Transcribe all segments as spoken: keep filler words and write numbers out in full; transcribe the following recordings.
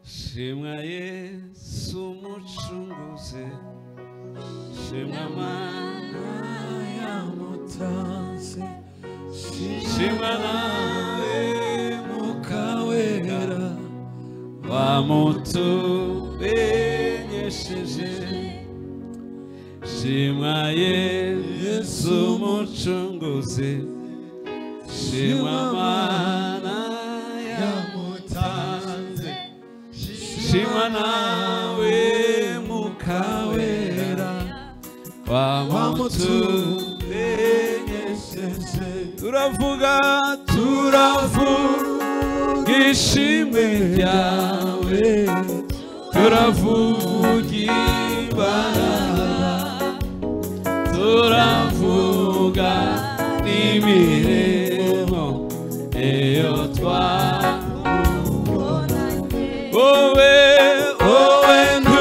shimwa Yesu umucunguzi, shimwa Mana yamutanze, shimwa nawe Mwuka Wera wamutumenyesheje, shimwa Yesu umucunguzi, shimwa Mana yamutanze, shimwa nawe Mwuka Wera wamutumenyesheje. Turavuga turavuga ishimwe ryawe, turavuga imbaraga, turavuga n'imirimo iyo twabonanye. Wowe wowe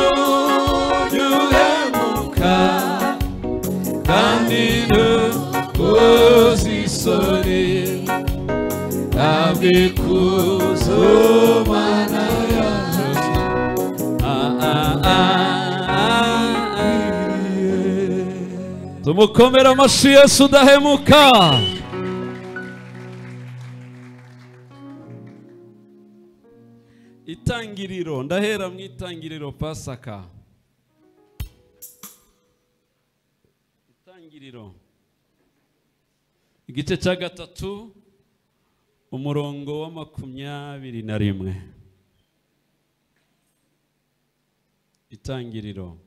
ntuhemuka kandi ntukoze isoni, ntabwo ikuzo Mana yacu. Tumukomere amashyi Yesu udahemuka. Itangiriro, ndahera mu itangiriro Pasaka. Itangiriro igice cya gatatu umurongo wa makumyabiri na rimwe. Itangiriro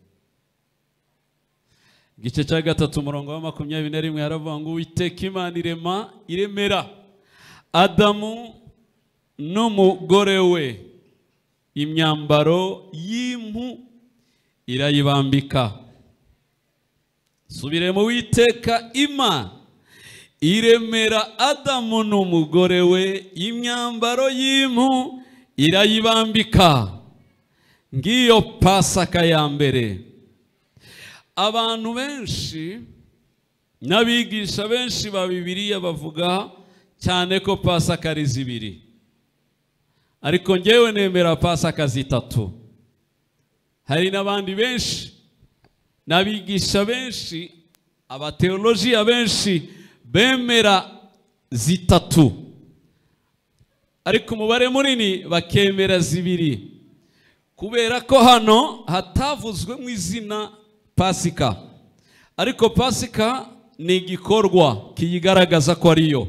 igice cya gatatu umurongo wa makumyabiri na rimwe haravuga ngo Uwiteka Imana irema iremera Adamu n'umugore we imyambaro y'impu irayibambika. Subiremo, Uwiteka Imana iremera Adamu n'umugore we imyambaro y'impu irayibambika. Ngiyo Pasaka ya mbere. Abantu benshi n'abigisha benshi ba Bibiliya bavuga cyane ko Pasaka ari zibiri, ariko ngewe nemera Pasaka zitatu. Hari n'abandi benshi n'abigisha benshi, abateolojiya benshi bemera zitatu, ariko umubare munini bakemera zibiri, kubera ko hano hatavuzwe mu izina Pasika, ariko Pasika ni igikorwa kiyigaragaza ko ariyo.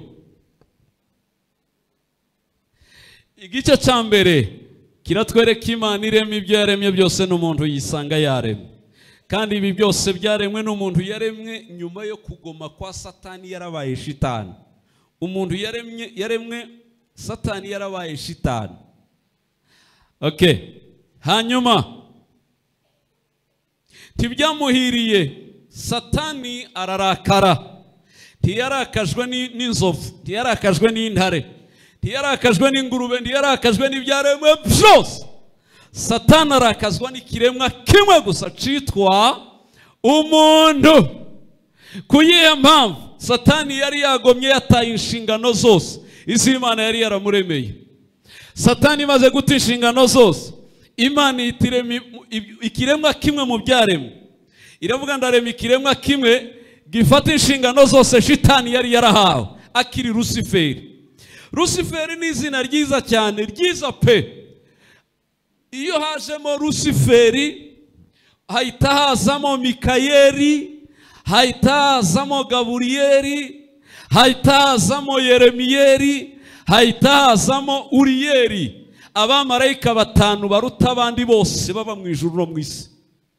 Igice cya mbere kiratwereka Imana irema ibyo yaremye byose n'umuntu yisanga yaremye, kandi ibi byose byaremwe n'umuntu yaremwe nyuma yo kugoma kwa Satani yarabaye shitani. Umuntu yaremye yaremwe Satani yarabaye shitani. Okay, hanyuma tibyamuhiriye, Satani ararakara. Ntiyarakajwe n'inzovu, ntiyarakajwe n'intare, ntiyarakajwe n'ingurube, ntiyarakajwe n'ibyaremwe byose. Satani arakazwa n'ikiremwa kimwe gusa citwa umuntu. Kuyihe mpamvu? Satani yari yagomye yataye inshingano zose iz'Imana yari yaramuremeye. Satani maze guta inshingano zose, Imana itirema ikiremwa kimwe mu byaremwe. Iravuga ndarema ikiremwa kimwe gifata inshingano zose shitani yari yarahawe, akiri Luciferi. Luciferi ni izina ryiza cyane, ryiza pe. Iyo hajemo Luciferi hahita hazamo Mikayeli, hahita hazamo Gaburiyeli, hahita hazamo Yeremiyeli, hahita hazamo Uriyeli. Abamarayika batanu baruta abandi bose baba mu ijuru no mu isi,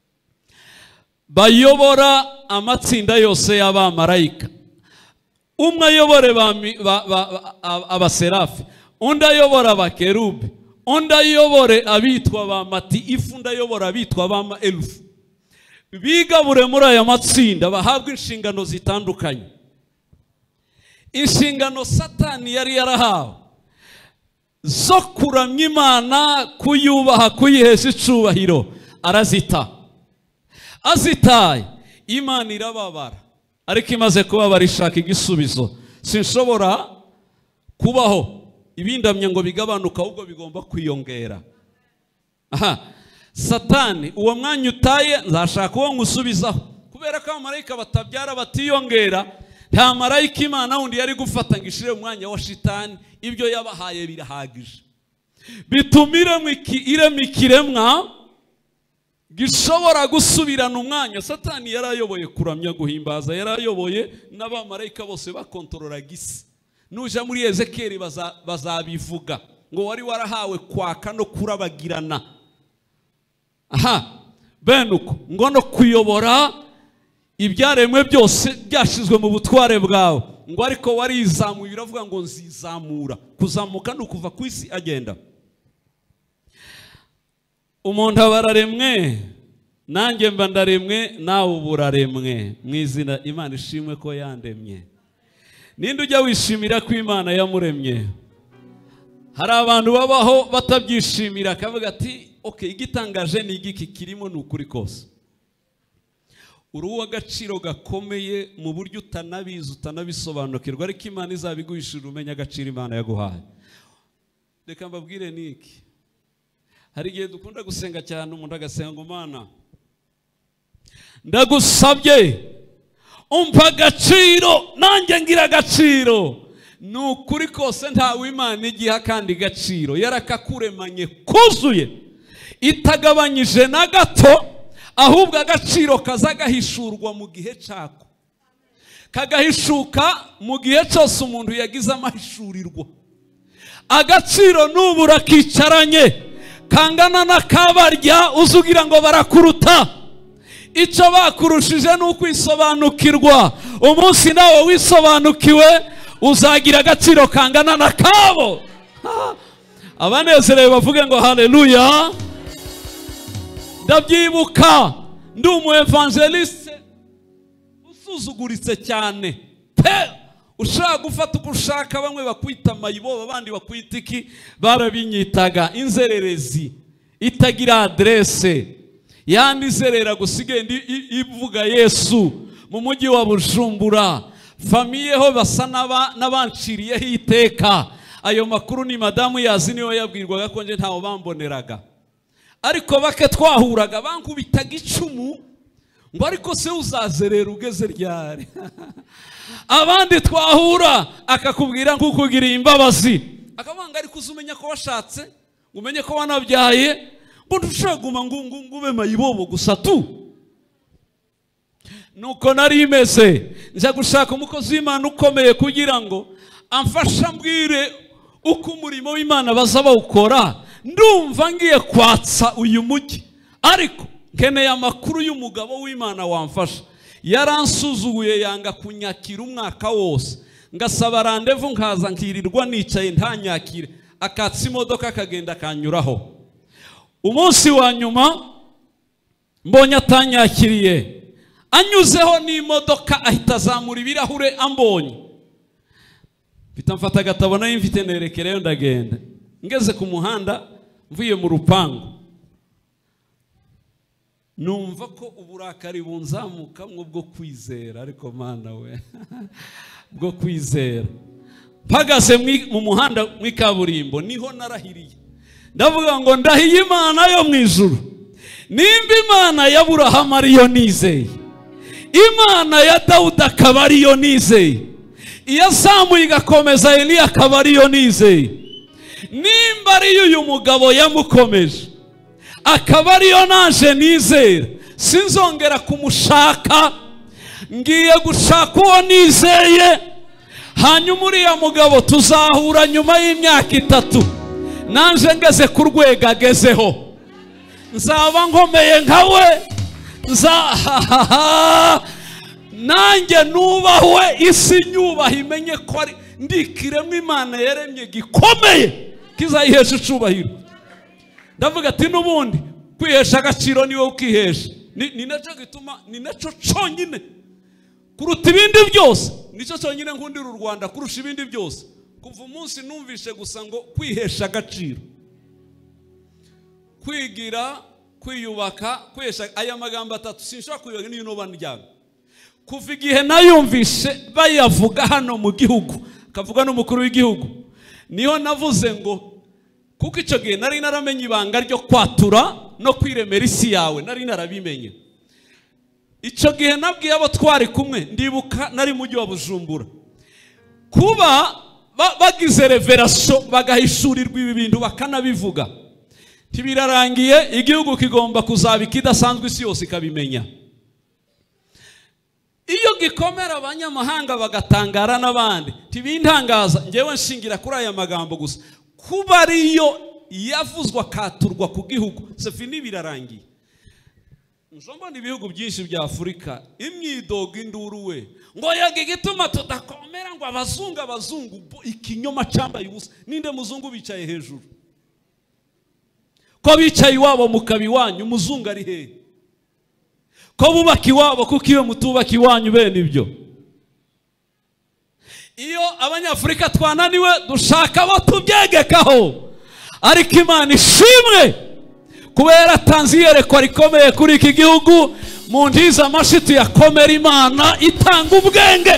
bayobora amatsinda yose y'abamarayika. Umwe ayobore abaserafi, undi ayobora abakerubi, undi ayobore abitwa ba matiifu, undi ayobora abitwa ba maelufu. Bigabure muri aya matsinda bahabwa inshingano zitandukanye. Inshingano Satani yari yarahawe zo kuramya Imana, kuyubaha, kuyihesha icubahiro, arazita. Azitaye Imana irababara, ariko imaze kubabara ishaka igisubizo. Sinshobora kubaho ibindamye ngo bigabanuka, ahubwo bigomba kwiyongera. aha Satani uwo mwanya utaye nzashaka uwo ngusubizaho kubera ko abamarayika batabyara batiyongera nta marayika Imana wundi yari gufata ngo ishire umwanya wa shitani ibyo yabahaye birahagije bitumire mwikirema ikiremwa gishobora gusubirana umwanya. Satani yarayoboye kuramya guhimbaza, yarayoboye n'abamarayika bose bakontorora gisi. Nuja muri Ezekiyeli bazabivuga ngo wari warahawe kwaka no kurabagirana. Aha benuko ngo no kuyobora ibyaremwe byose byashizwe mu butware bwawe, ngo ariko warizamuye uravuga ngo nzizamura. Kuzamuka no kuva ku isi agenda. Umuntu abararemwe nanjye mba ndaremwe nawe uburaremwe mu izina Imana ishimwe ko yandemye. Ninde ujya wishimira ko Imana yamuremye? Hari abantu babaho batabyishimira akavuga ati okay igitangaje ni igiki kirimo n'ukuri kose. Uruwa agaciro gakomeye mu buryo utanabizi utanabisobanukirwa, ariko Imana izabiguhishira umenya agaciro Imana yaguhaye. Reka mbabwire niki, hari igihe dukunda gusenga cyane umuntu agasenga ngo Mana ndagusabye umpa agaciro nanjye ngira agaciro. Nukuri kose ntawe Imana igiha kandi gaciro yarakakuremanye kuzuye itagabanyije na gato, ahubwo agaciro kazagahishurwa mu gihe cyako, kagahishuka mu gihe cyose umuntu yagize amahishurirwa. Agaciro n'ubura kicaranye kangana na kabarya uzugira ngo barakuruta. Icyo bakurushije n'ukwisobanukirwa. Umunsi nawe wisobanukiwe uzagira agaciro kangana na kabo. Abanezerewe bavuge ngo haleluya. Ndabyibuka ndi umu evangeliste usuzuguritse cyane pe, ushaka gufata uko ushaka, bamwe bakwita mayibo abandi bakwita iki, barabinyitaga inzererezi itagira adresse, yandi zerera gusigenda ivuga Yesu mu mujyi wa Bujumbura. Famiye ho basa n'abanciriyeho iteka. Ayo makuru ni madamu yazi niyo yabwirwaga ko nje ntawo bamboneraga, ariko bake twahuraga bankubitaga icumu ngo ariko se uzazerera ugeze ryari. Abandi twahura akakubwira ngo ukugiriye imbabazi, akabanga ariko uzumenya ko washatse, umenye ko wanabyaye, ngo ndushaguma ngo ngube mayibobo gusa tu. Nuko nari imeze nja gushaka umukozi w'Imana ukomeye kugira ngo amfasha mbwire uko umurimo w'Imana bazaba ukora. Ndumva ngiye kwatsa uyu mujyi, ariko nkeneye amakuru y'umugabo w'Imana wamfasha. Yaransuzuguye yanga kunyakira umwaka wose, ngasaba randevu nkaza nkirirwa nicaye ntanyakire, akatsa imodoka akagenda kanyuraho. Umunsi wa nyuma mbonye atanyakiriye, anyuzeho n'imodoka ahita azamura ibirahure ambonye. Mfita mfata agatabo nayo mfite nerekereyo ndagenda. Ngeze ku muhanda mvuye mu rupangu, numva ko uburakari bunzamuka mwo bwo kwizera, ariko Mana we bwo kwizera. Mpagaze mu muhanda mw'ikaburimbo niho narahiriye, ndavuga ngo ndahiye Imana yo mu ijuru, nimba Imana ya Aburahamu ariyo nizeye, Imana ya Dawudi akaba ariyo nizeye, iyazamuye igakomeza Eliya akaba ariyo nizeye, nimba ariyo uyu mugabo yamukomeje akaba ariyo naje nizera, sinzongera kumushaka, ngiye gushaka uwo nizeye. Hanyuma uriya mugabo tuzahura nyuma y'imyaka itatu, nanje ngeze ku rwego agezeho, nzaba nkomeye nkawe, nza nanjye nubahwe, isi nyubaha imenye ko ari ndikiremwe Imana yaremye gikomeye kizayihesha icubahiro. Ndavuga ati nubundi kwihesha agaciro niwe ukihesha, ni naco gituma, ni naco cyonyine kuruta ibindi byose, nico cyonyine nkundira u Rwanda kurusha ibindi byose. Kuva umunsi numvishe gusa ngo kwihesha agaciro, kwigira, kwiyubaka, kwihesha, aya magambo atatu sinshobora kuyoga niyo no bandyamye. Kuva igihe nayumvishe bayavuga hano mu gihugu, kavuga n'umukuru w'igihugu, niho navuze ngo kuko icyo gihe nari naramenye ibanga ryo kwatura no kwiremera isi yawe, nari narabimenye. Icyo gihe nabwiye abo twari kumwe, ndibuka nari mujyi wa Bujumbura, kuba bagize reverasyo bagahishurirwa ibi bintu bakanabivuga, tibirarangiye igihugu kigomba kuzaba ikidasanzwe, isi yose ikabimenya. Iyo gikomera abanyamahanga bagatangara n'abandi, tibintangaza ngewe nshingira kuri aya magambo gusa, kuba ariyo yavuzwa katurwa ku gihugu, sefini birarangiye. Njombona ibihugu byinshi bya Afurika imyidogo induru we ngo yaga igituma tudakomera ngo abazungu abazungu, ikinyoma cyambaye ubusa. Ninde muzungu bicaye hejuru? Ko bicaye iwabo mukabi wanyu, umuzungu ari hehe? Ko bubaka iwabo kuko iyo mutubaka iwanyu bene ibyo. Iyo abanyafurika twananiwe dushaka abo tubyegekaho, ariko Imana ishimwe kubera tanzi yerekwa rikomeye kuri iki gihugu. Mu ndiza amashiti yakomera Imana itanga ubwenge.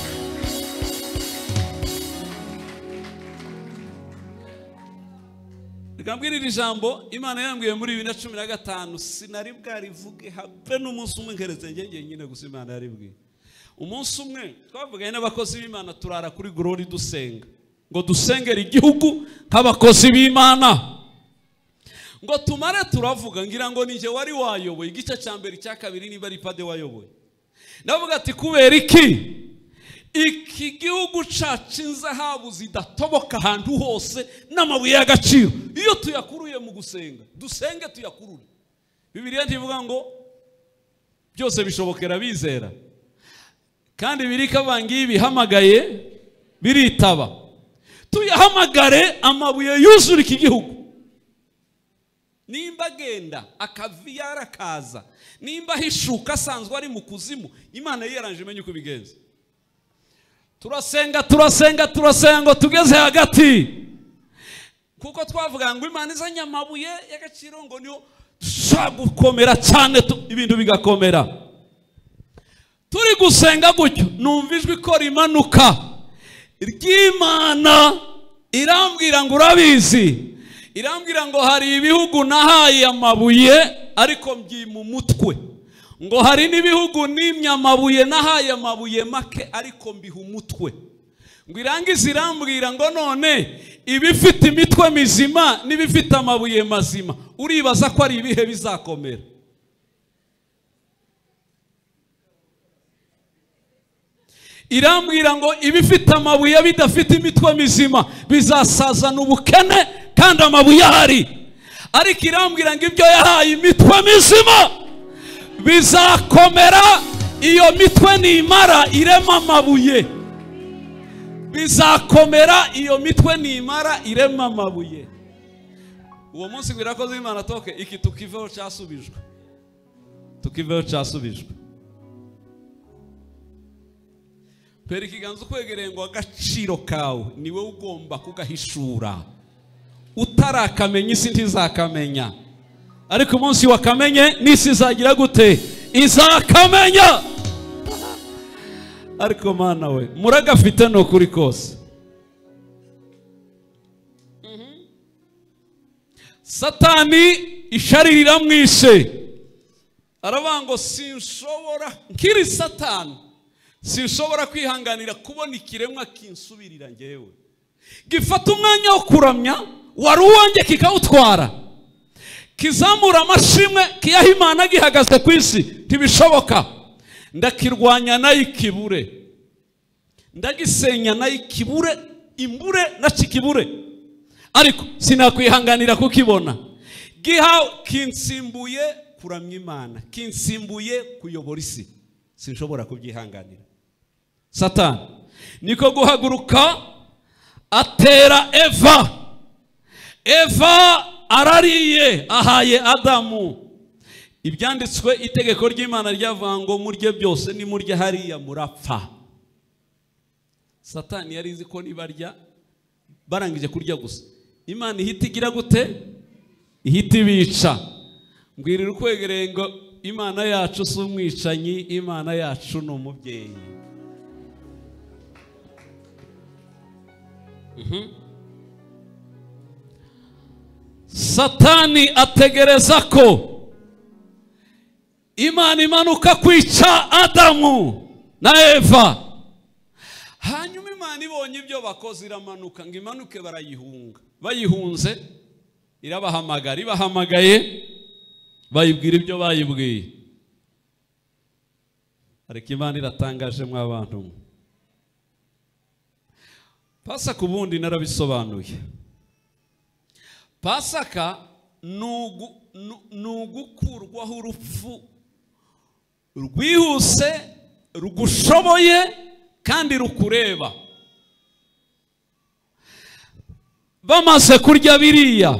Rigambwira ijambo Imana yambwiye muri bibiri na cumi na gatanu, sinari bwarivuge habe n'umunsi umwe nkeretse njye nyine gusa Imana yaribwiye. Umunsi umwe twavuganye n'abakozi b'Imana turara kuri Glory dusenga ngo dusengere igihugu nk'abakozi b'Imana. Ngo tumare turavuga, ngira ngo nije wari wayoboye igice cya mbere cya kabiri, niba ari pade wayoboye. Ndavuga ati kubera iki iki gihugu cacu inzahabu zidatoboka ahantu hose n'amabuye y'agaciro, iyo tuyakuruye mu gusenga dusenge tuyakurure. Bibiliya ntivuga ngo byose bishobokera bizera, kandi birika bangiye bihamagaye biritaba. Tuyahamagare amabuye yuzura iki gihugu. Nimba genda akaviyara kaza, nimba hishuka asanzwe ari mu kuzimu, Imana yeranje menye uko bigenza. Turasenga turasenga turasenga ngo tugeze hagati, kuko twavuga ngo Imana izanye amabuye y'agaciro ngo niyo gukomera cyane, ibintu bigakomera. Turi gusenga gutyo numva ijwi ko rimanuka ry'Imana, irambwira ngo urabizi, irambwira ngo hari ibihugu nahaye amabuye ariko mbi mu mutwe, ngo hari n'ibihugu nimye amabuye nahaye amabuye make ariko mbiha umutwe. Ngo irangize irambwira ngo none ibifite imitwe mizima n'ibifite amabuye mazima, uribaza ko ari ibihe bizakomera? Irambwira ngo ibifite amabuye bidafite imitwe mizima bizasazana ubukene, kandi amabuye ahari. Ariko irambwira ngo ibyo yahaye imitwe mizima bizakomera, iyo mitwe nimara irema amabuye. Bizakomera iyo mitwe nimara irema amabuye. Uwo munsi birakoze Imana toke iki tukiveho cyasubijwe, tukiveho cyasubijwe. Pera ikiganza ukwegereye ngo agaciro kawe niwe ugomba kugahishura. Utarakamenya isi ntizakamenya, ariko umunsi wakamenye n'isi izagira gute? Izakamenya. Ariko Mana we muragafite no kuri kose. Satani isharirira mwishe, aravuga ngo sinshobora nkiri Satani, sinshobora kwihanganira kubona ikiremwa kinsubirira ngewe, gifata umwanya wo kuramya wari uwanjye kikawutwara, kizamura amashimwe kiyaha Imana gihagaze ku isi. Ntibishoboka. Ndakirwanya nayo ikibure, ndagisenya nayo ikibure, imbure na kikibure, ariko sinakwihanganira kukibona. Giha kinsimbuye kuramya Imana, kinsimbuye kuyobora isi, sinshobora kubyihanganira. Satani niko guhaguruka atera Eva. Eva arariye ahaye Adamu. Ibyanditswe itegeko ry'Imana ryavuga ngo murye byose, ni murya hariya murapfa. Satani yari izi ko nibarya barangije kurya gusa, Imana ihita igira gute? Ihita ibica. Mbwirira ukwegereye ngo Imana yacu si umwicanyi, Imana yacu ni umubyeyi. Satani ategereza ko Imana imanuka kwica Adamu na Eva. Hanyuma Imana ibonye ibyo bakoze iramanuka, ngo imanuke barayihunga. Bayihunze irabahamagara, ibahamagaye bayibwira ibyo bayibwiye. Ariko Imana iratangaje mwa bantu. Pasaka ubundi narabisobanuye. Pasaka nugukurwaho urupfu rwihuse rugushoboye kandi rukureba. Bamaze kurya biriya,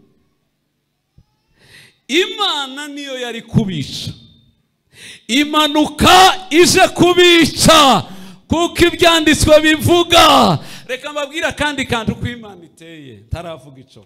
Imana niyo yari kubica. Imanuka ije kubica kuko ibyanditswe bivuga. Reka mbabwira kandi kandi uko Imana iteye taravuga ico.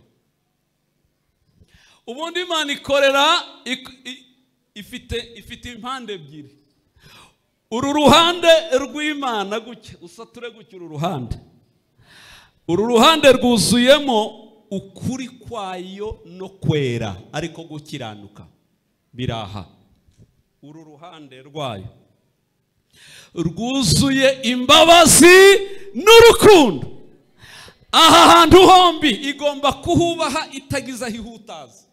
Ubundi Imana ikorera ifite ifite impande ebyiri. Uru ruhande rw'Imana guke usature guke uru ruhande. Uru ruhande rwuzuyemo ukuri kwayo no kwera ariko gukiranuka biraha. Uru ruhande rwayo rwuzuye imbabazi n'urukundo. Aha hantu hombi igomba kuhubaha itagiza hihutaza.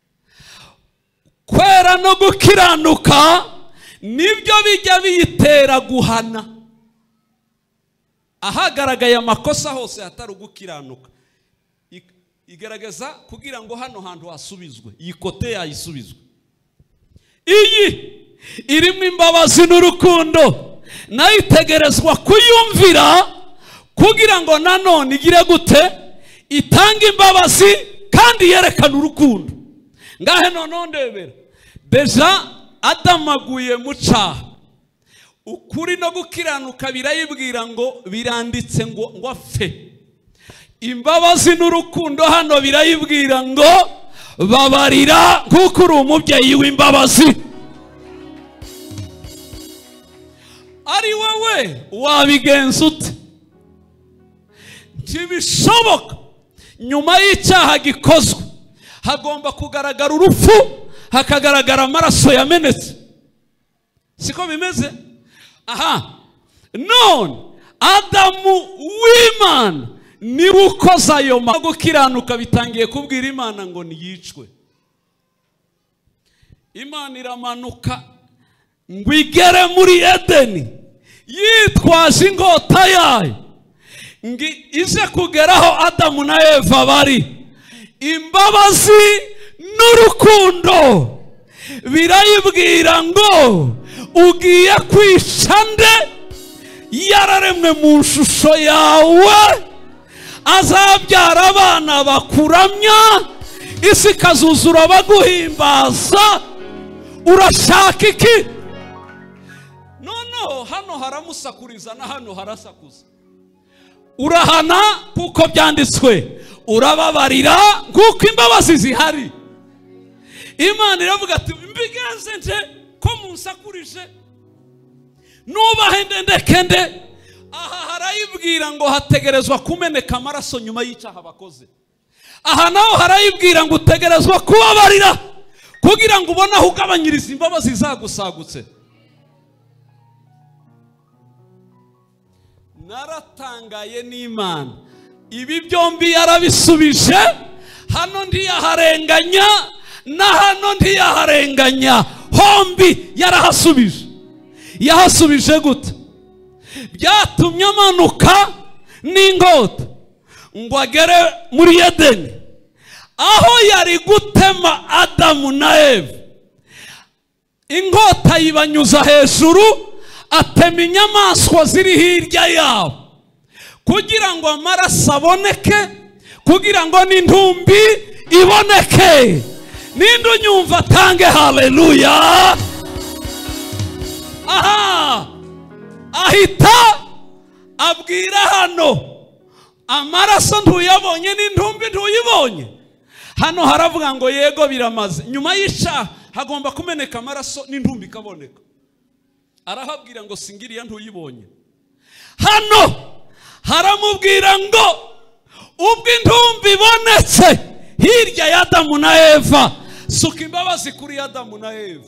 Kwera no gukiranuka nibyo bijya biyitera guhana. Ahagaragaye amakosa hose hatari gukiranuka igaragaza kugira ngo hano hantu hasubizwe, iyi kote yayisubizwe. Iyi irimo imbabazi n'urukundo nayo itegerezwa kuyumvira kugira ngo nanone igire gute itanga imbabazi kandi yerekana urukundo. Ngahe none ndebera deja adamaguye mu cyaha, ukuri no gukiranuka birayibwira ngo biranditse ngo ngo apfe. Imbabazi n'urukundo hano birayibwira ngo babarira kuko uri umubyeyi w'imbabazi. Ari wowe wabigenza ute? Ntibishoboka. Nyuma y'icyaha gikozwe hagomba kugaragara urupfu, hakagaragara amaraso yamenetse. Siko bimeze? Aha, none Adamu w'Imana niwe ukoze ayo gukiranuka bitangiye kubwira Imana ngo niyicwe. Imana iramanuka ngo igere muri Edeni yitwaje ingota yayo ngo ije kugeraho Adamu na Eva bari. Imbabazi n'urukundo birayibwira ngo ugiye kwica nde yararemwe mu shusho yawe, azabyara abana bakuramya, isi ikazuzura baguhimbaza. Urashaka iki? Noneho hano haramusakuriza na hano harasakuza. Urahana kuko byanditswe, urababarira kuko imbabazi zihari. Imana iravuga ati mbigenze nje ko munsakurije nubahe ndendeke nde. Aha harayibwira ngo hategerezwa kumeneka amaraso nyuma y'icyaha bakoze. Aha naho harayibwira ngo utegerezwa kubabarira kugira ngo ubone aho ugabanyiriza imbabazi zagusagutse. Naratangaye n'Imana, ibi byombi yarabisubije. Hano ntiyaharenganya na hano ntiyaharenganya, hombi yarahasubije. Yahasubije gute? Byatumye amanuka n'ingota ngo agere muri Edeni, aho yari gutema Adamu na Eva. Ingota yibanyuza hejuru, atema inyamaswa ziri hirya yabo kugira ngo amaraso aboneke, kugira ngo n'intumbi iboneke. Ninde unyumva tange haleluya? Aha, ahita abwira hano amaraso ntuyabonye n'intumbi ntuyibonye. Hano haravuga ngo yego biramaze. Nyuma y'icyaha hagomba kumeneka amaraso n'intumbi kaboneka. Arahabwira ngo singiriya ntuyibonye. Hano haramubwira ngo ubwo intumbi ibonetse hirya ya Adamu na Eva, suka imbabazi kuri Adamu na Eva.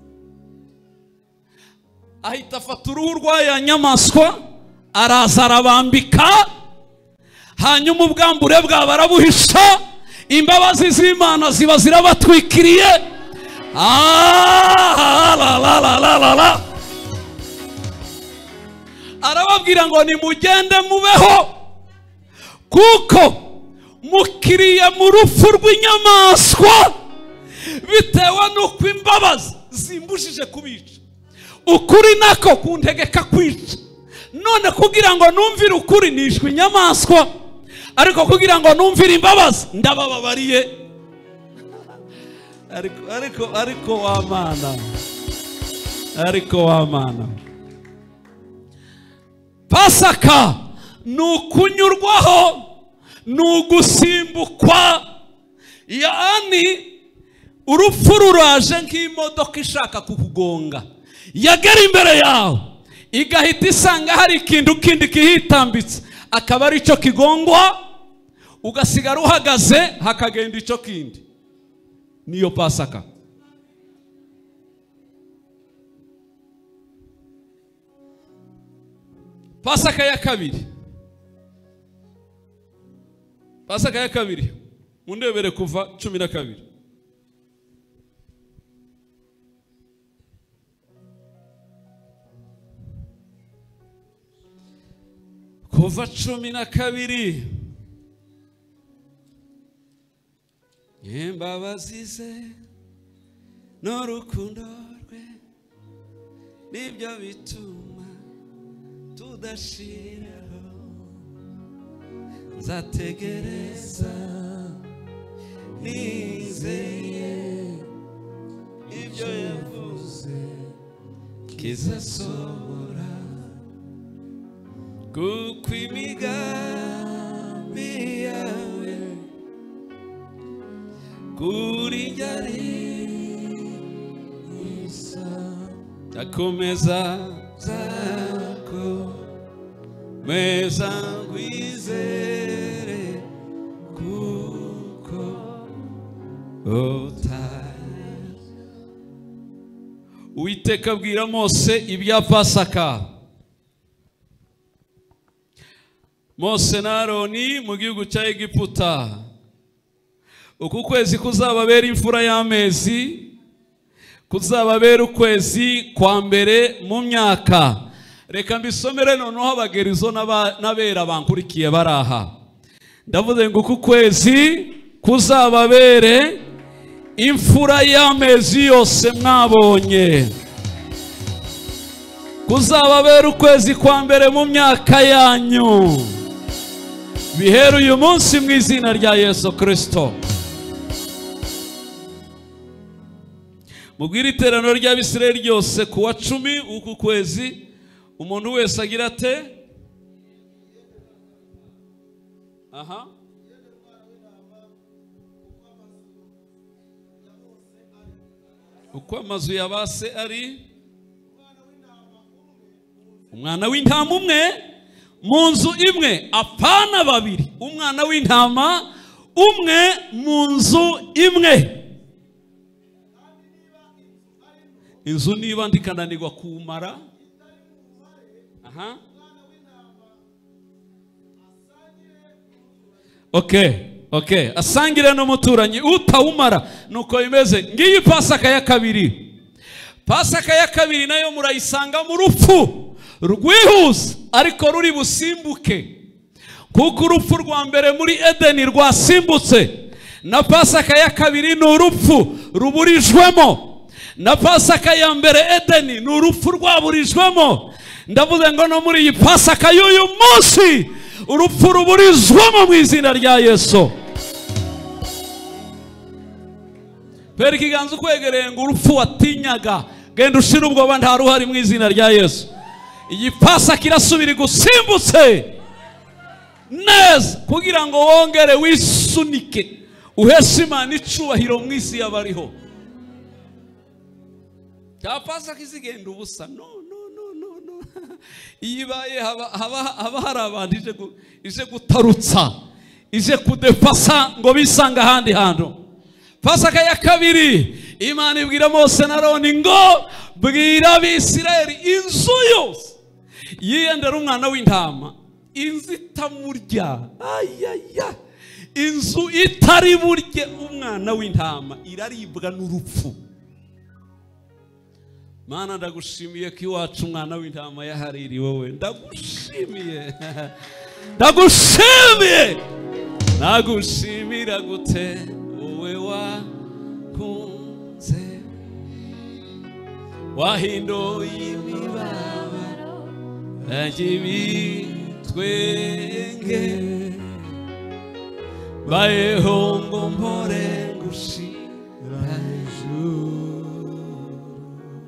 Ahita afata uruhu rw'aya nyamaswa araza arabambika, hanyuma ubwambure bwabo arabuhisha, imbabazi z'Imana ziba zirabatwikiriye. Ah, la la la la la la. Arababwira ngo nimugende mubeho, kuko mukiriye mu rupfu rw'inyamaswa bitewe n'uko imbabazi zimbujije kubica, ukuri nako kuntegeka kwica. None kugira ngo numvire ukuri nishwe inyamaswa, ariko kugira ngo numvire imbabazi ndabababariye. ariko ariko ariko wa Mana, ariko wa Mana, Pasaka nukunyurwaho, nugusimbukwa. Yani urupfu ruraje nk'imodoka ishaka kukugonga, yagera imbere yawe igahita isanga hari ikintu kindi kihitambitse, akaba ari cyo kigongwa, ugasigara uhagaze hakagenda icyo kindi. Niyo Pasaka. Pasaka ya kabiri, Pasaka ya kabiri mundebere kuva cumi na kabiri. Kuva cumi na kabiri. Imbabazi ze n'urukundo rwe nibyo bituma tudashiraho, nzategereza nizeye ibyo yavuze kizasohora, kuko imigambi yawe kuri njye isa, ndakomeza zako meza ngwizere, kuko utazi. Uwiteka abwira Mose ibya Pasaka. Mose na Aroni mu gihugu cya Egiputa, uku kwezi kuzababera imfura y'amezi, kuzababera ukwezi kwa mbere mu myaka. Reka mbisomere noneho abagerizo n'abera bankurikiye baraha. Ndavuze ngo uku kwezi kuzababere imfura y'amezi yose mwabonye, kuzababera ukwezi kwa mbere mu myaka yanyu, bihera uyu munsi mu izina rya Yesu Kristo. Mubwire iteraniro ry'Abisirayeli ryose kuwa cumi uku kwezi umuntu wese agira ate? Aha. Uko amazu yabase ari umwana w'intama umwe mu nzu imwe, apana babiri. Umwana w'intama umwe mu nzu imwe. Inzu niba ndikananirwa kumara, aha, okay, okay, asangire n'umuturanyi utawumara. Nuko bimeze. Ngiyi Pasaka ya kabiri. Pasaka ya kabiri nayo murayisanga mu rupfu rwihuse, ariko ruri busimbuke, kuko urupfu rwa mbere muri Edeni rwasimbutse, na Pasaka ya kabiri ni urupfu ruburijwemo. Na Pasaka ya mbere Edeni ni urupfu rwaburijwemo. Ndavuze ngo no muri iyi Pasaka y'uyu munsi urupfu ruburizwamo mu izina rya Yesu. Pera ikiganza ukwegereye ngo urupfu watinyaga genda ushira ubwoba nta ruhari mu izina rya Yesu. Iyi Pasaka irasubira gusimbutse neza kugira ngo wongere wisunike uheshe Imana icubahiro mu isi y'abariho. Ta Pasaka izigenda ubusa, no no no no no. Iyibaye haba haba haba hari abantu ije ije gutarutsa, ije kudepasa ngo bisanga ahandi hantu. Pasaka ya kabiri Imana ibwira Mose na Aroni ngo bwira Abisirayeli inzu yose yiyendera umwana w'intama, inzu itamurya, ayaya, inzu itari burye umwana w'intama iraribwa n'urupfu. Mana ndagushimiye ko iwacu umwana w'intama yahariri wowe, ndagushimiye ndagushimiye nagushimira gute wowe wakunze, wahinduye imibabaro y'ibitwenge, bayeho ngo mpore gushira hejuru.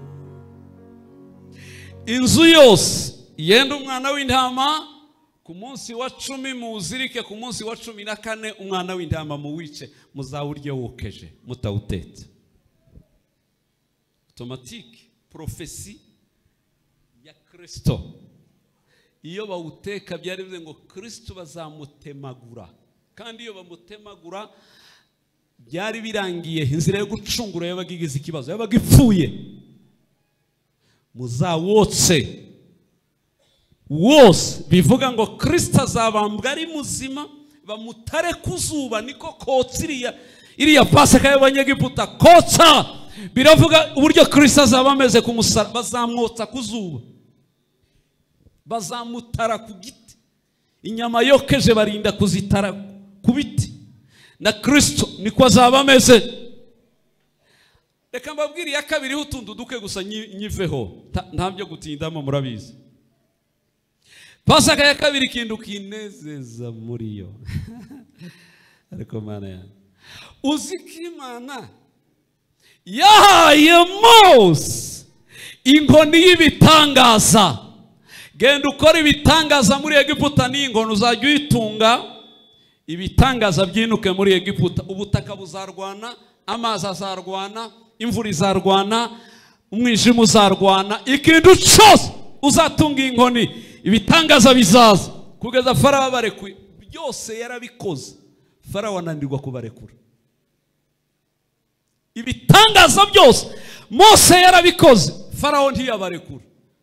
Inzu yose yenda umwana w'intama ku munsi wa cumi, muzirike ku munsi wa cumi na kane umwana w'intama muwice, muzawurye wokeje mutawutetse. Automatique profesi ya Kristo, iyo bawuteka byari bivuze ngo Kristo bazamutemagura, kandi iyo bamutemagura byari birangiye, inzira yo gucungura yabaga igize ikibazo, yabaga ipfuye. Muzawotse wose, bivuga ngo Kristo azabambwa ari muzima, bamutare kuzuba, niko kotsa iriya iriya Pasaka y'Abanyegiputa kotsa. Biravuga uburyo Kristo azaba ameze ku musaraba, bazamwotsa kuzuba, bazamutara ku giti, inyama yokeje barinda kuzitara ku biti, na Kristo niko azaba ameze. Reka mbabwire ya kabiri utundu duke gusa nyiveho, nta byo gutindamo murabizi. Pasaka ya kabiri kindu kinezeza muri yo ariko Mana ya uziki Imana yahaye Mose inkoni y'ibitangaza, genda ukora ibitangaza muri Egiputa, n'inkono uzajya uyitunga, ibitangaza byinuke muri Egiputa. Ubutaka buzarwana, amazi azarwana, imvura izarwana, umwijima uzarwana, ikintu cyose uzatunga inkoni, ibitangaza bizaza kugeza Farawo barekuye. Byose yarabikoze, Farawo ananirwa kubarekura. Ibitangaza byose Mose yarabikoze, Farawo ntiyabarekura.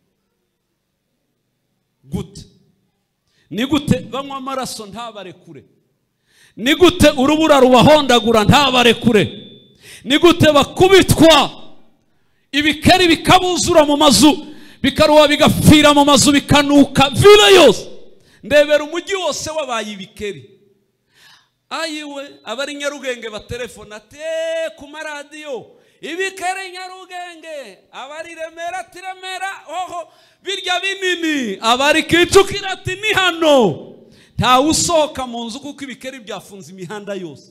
Gute? Ni gute banywa amaraso ntabarekure? Ni gute urubura rubahondagura ntabarekure? Ni gute bakubitwa ibikeri bikabuzura mu mazu, bikaruha bigapfira mu mazu, bikanuka vile yose? Ndebera umujyi wose wabaye ibikeri. Ayiwe abari Nyarugenge batelefona te ku maradiyo, ibikeri Nyarugenge, abari Remera ati Remera oho birya binini, abari Kicukiro ati ni hano. Nta usohoka mu nzu kuko ibikeri byafunze imihanda yose.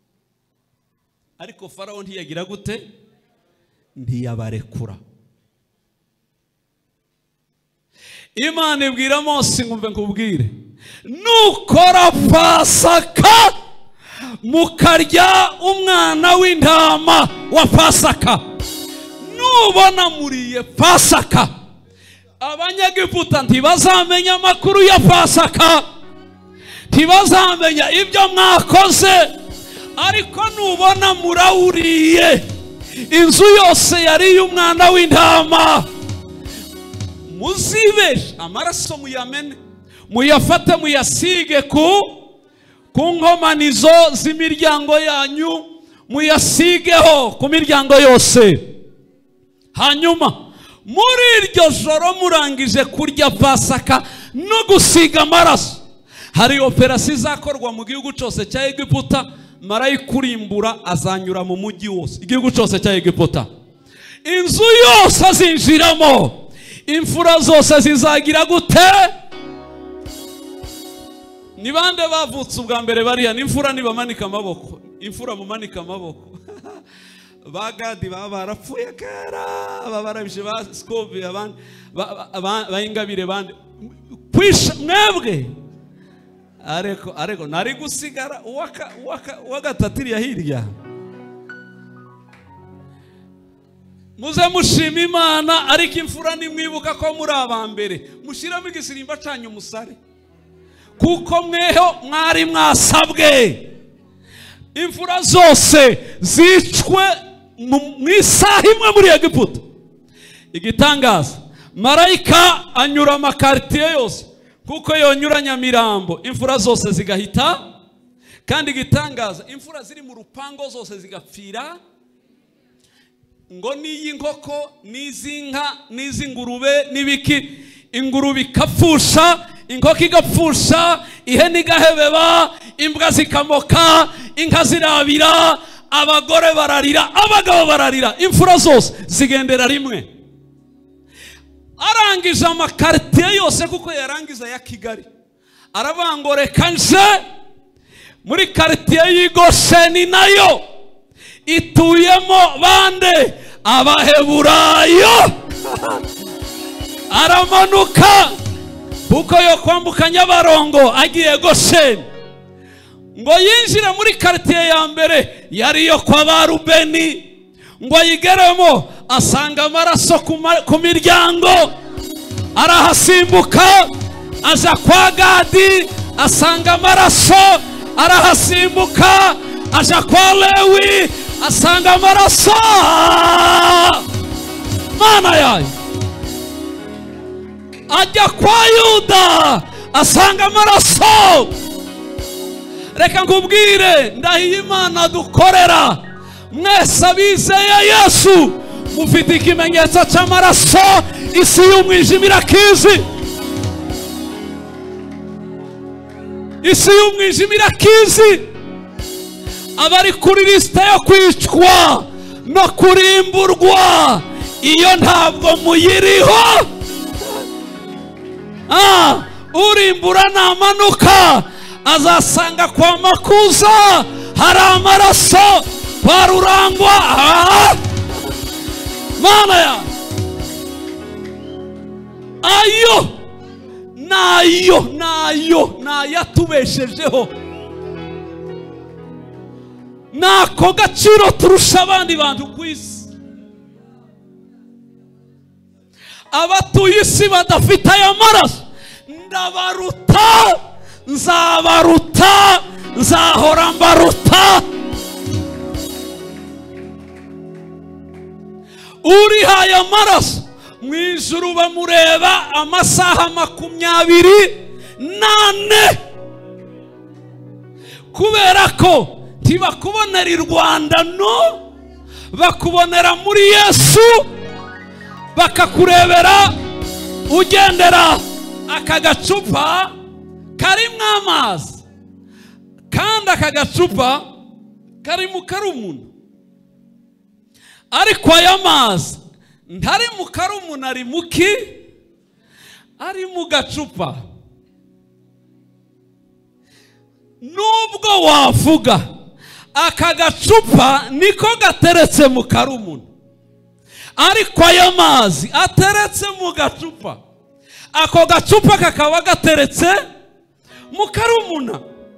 Ariko Farawo ntiyagira gute? Ntiyabarekura. Imana ibwira Mose, ngumve nkubwire, nukora Pasaka mukarya umwana w'intama wa Pasaka, nubona muriye Pasaka, Abanyegiputa ntibazamenya amakuru ya Pasaka, ntibazamenya ibyo mwakoze. Ariko nubona murawuriye, inzu yose yariye umwana w'intama, muzibeshe amaraso muyamene, muyafate muyasige ku ku nkomanizo z'imiryango yanyu, muyasigeho ku miryango yose. Hanyuma muri iryo joro murangije kurya Pasaka no gusiga amaraso, hari operasiyo izakorwa mu gihugu cyose cya Egiputa. Marayikurimbura azanyura mu mujyi wose, igihugu cyose cya Egiputa, inzu yose azinjiramo, imfura zose zizagira gute? Ni bande bavutse ubwa mbere bariya? N'imfura nibamanika amaboko, imfura mumanika amaboko. Bagadi baba barapfuye kera, babarabije ba Scovi, abandi bayingabire bande kwisha mwebwe. Areko areko nari gusigara uwaka uwaka wagatatiriya hirya. Muze mushima Imana, ariko imfura nimwibuka ko muri abambere mushiramo igisirimba canyu musare, kuko mweho mwari mwasabwe imfura zose zicwe mu isaha imwe muri Egiputa. Igitangaza, marayika anyura amakaritiye yose kuko yonyura Nyamirambo, imfura zose zigahita. Kandi igitangaza, imfura ziri mu rupango zose zigapfira, ngo niyi nkoko n'izinka n'izingurube n'ibiki. Ingurube ikapfusha, inkoko igapfusha, ihene igahebeba, imbwa zikamoka, inka zirabira, abagore bararira, abagabo bararira, imfura zose zigendera rimwe. Arangije amakaritiye yose kuko yarangiza ya Kigali, arabangoreka nje muri karitiye y'Igosheni, nayo ituyemo bande? Abaheburayo. Aramanuka kuko yo kwambuka Nyabarongo agiye Gosheni, ngo yinjire muri karitiye ya mbere yari yo kwa Barubeni, ngo ayigeremo asanga amaraso ku miryango. Arahasimbuka aza kwa Gadi, asanga amaraso. Arahasimbuka aja kwa Lewi, asanga amaraso. Mana yayo. Ajya kwa Yuda, asanga amaraso. Reka nkubwire, ndahiye Imana dukorera, mwese abizeye Yesu mufite ikimenyetso cy'amaraso. Isi y'umwijima irakizi, isi y'umwijima irakizi. Abari kuri lisite yo kwicwa no kurimburwa, iyo ntabwo muyiriho. Ah, urimbura namanuka azasanga kwa Makuza hari amaraso, kwa Rurangwa. Ah, Mana ya ayo nayo nayo nayatubeshejeho, nako gaciro turusha abandi bantu ku isi. Abatuye isi badafite aya maraso ndabaruta, nzabaruta, nzahora mbaruta. Urihaye amaraso mwijuru bamureba amasaha makumyabiri nane, kubera ko ntibakubonera i Rwanda, no, bakubonera muri Yesu. Bakakurebera ugendera aka gacupa karimo amazi, kandi aka gacupa kari mu karumuna, ariko aya mazi ntari mu karumuna, ari muki, ari mu gacupa. Nubwo wavuga aka gacupa niko gateretse mu karumuna, ariko aya mazi ateretse mu gacupa, ako gacupa kakaba gateretse mu karumuna.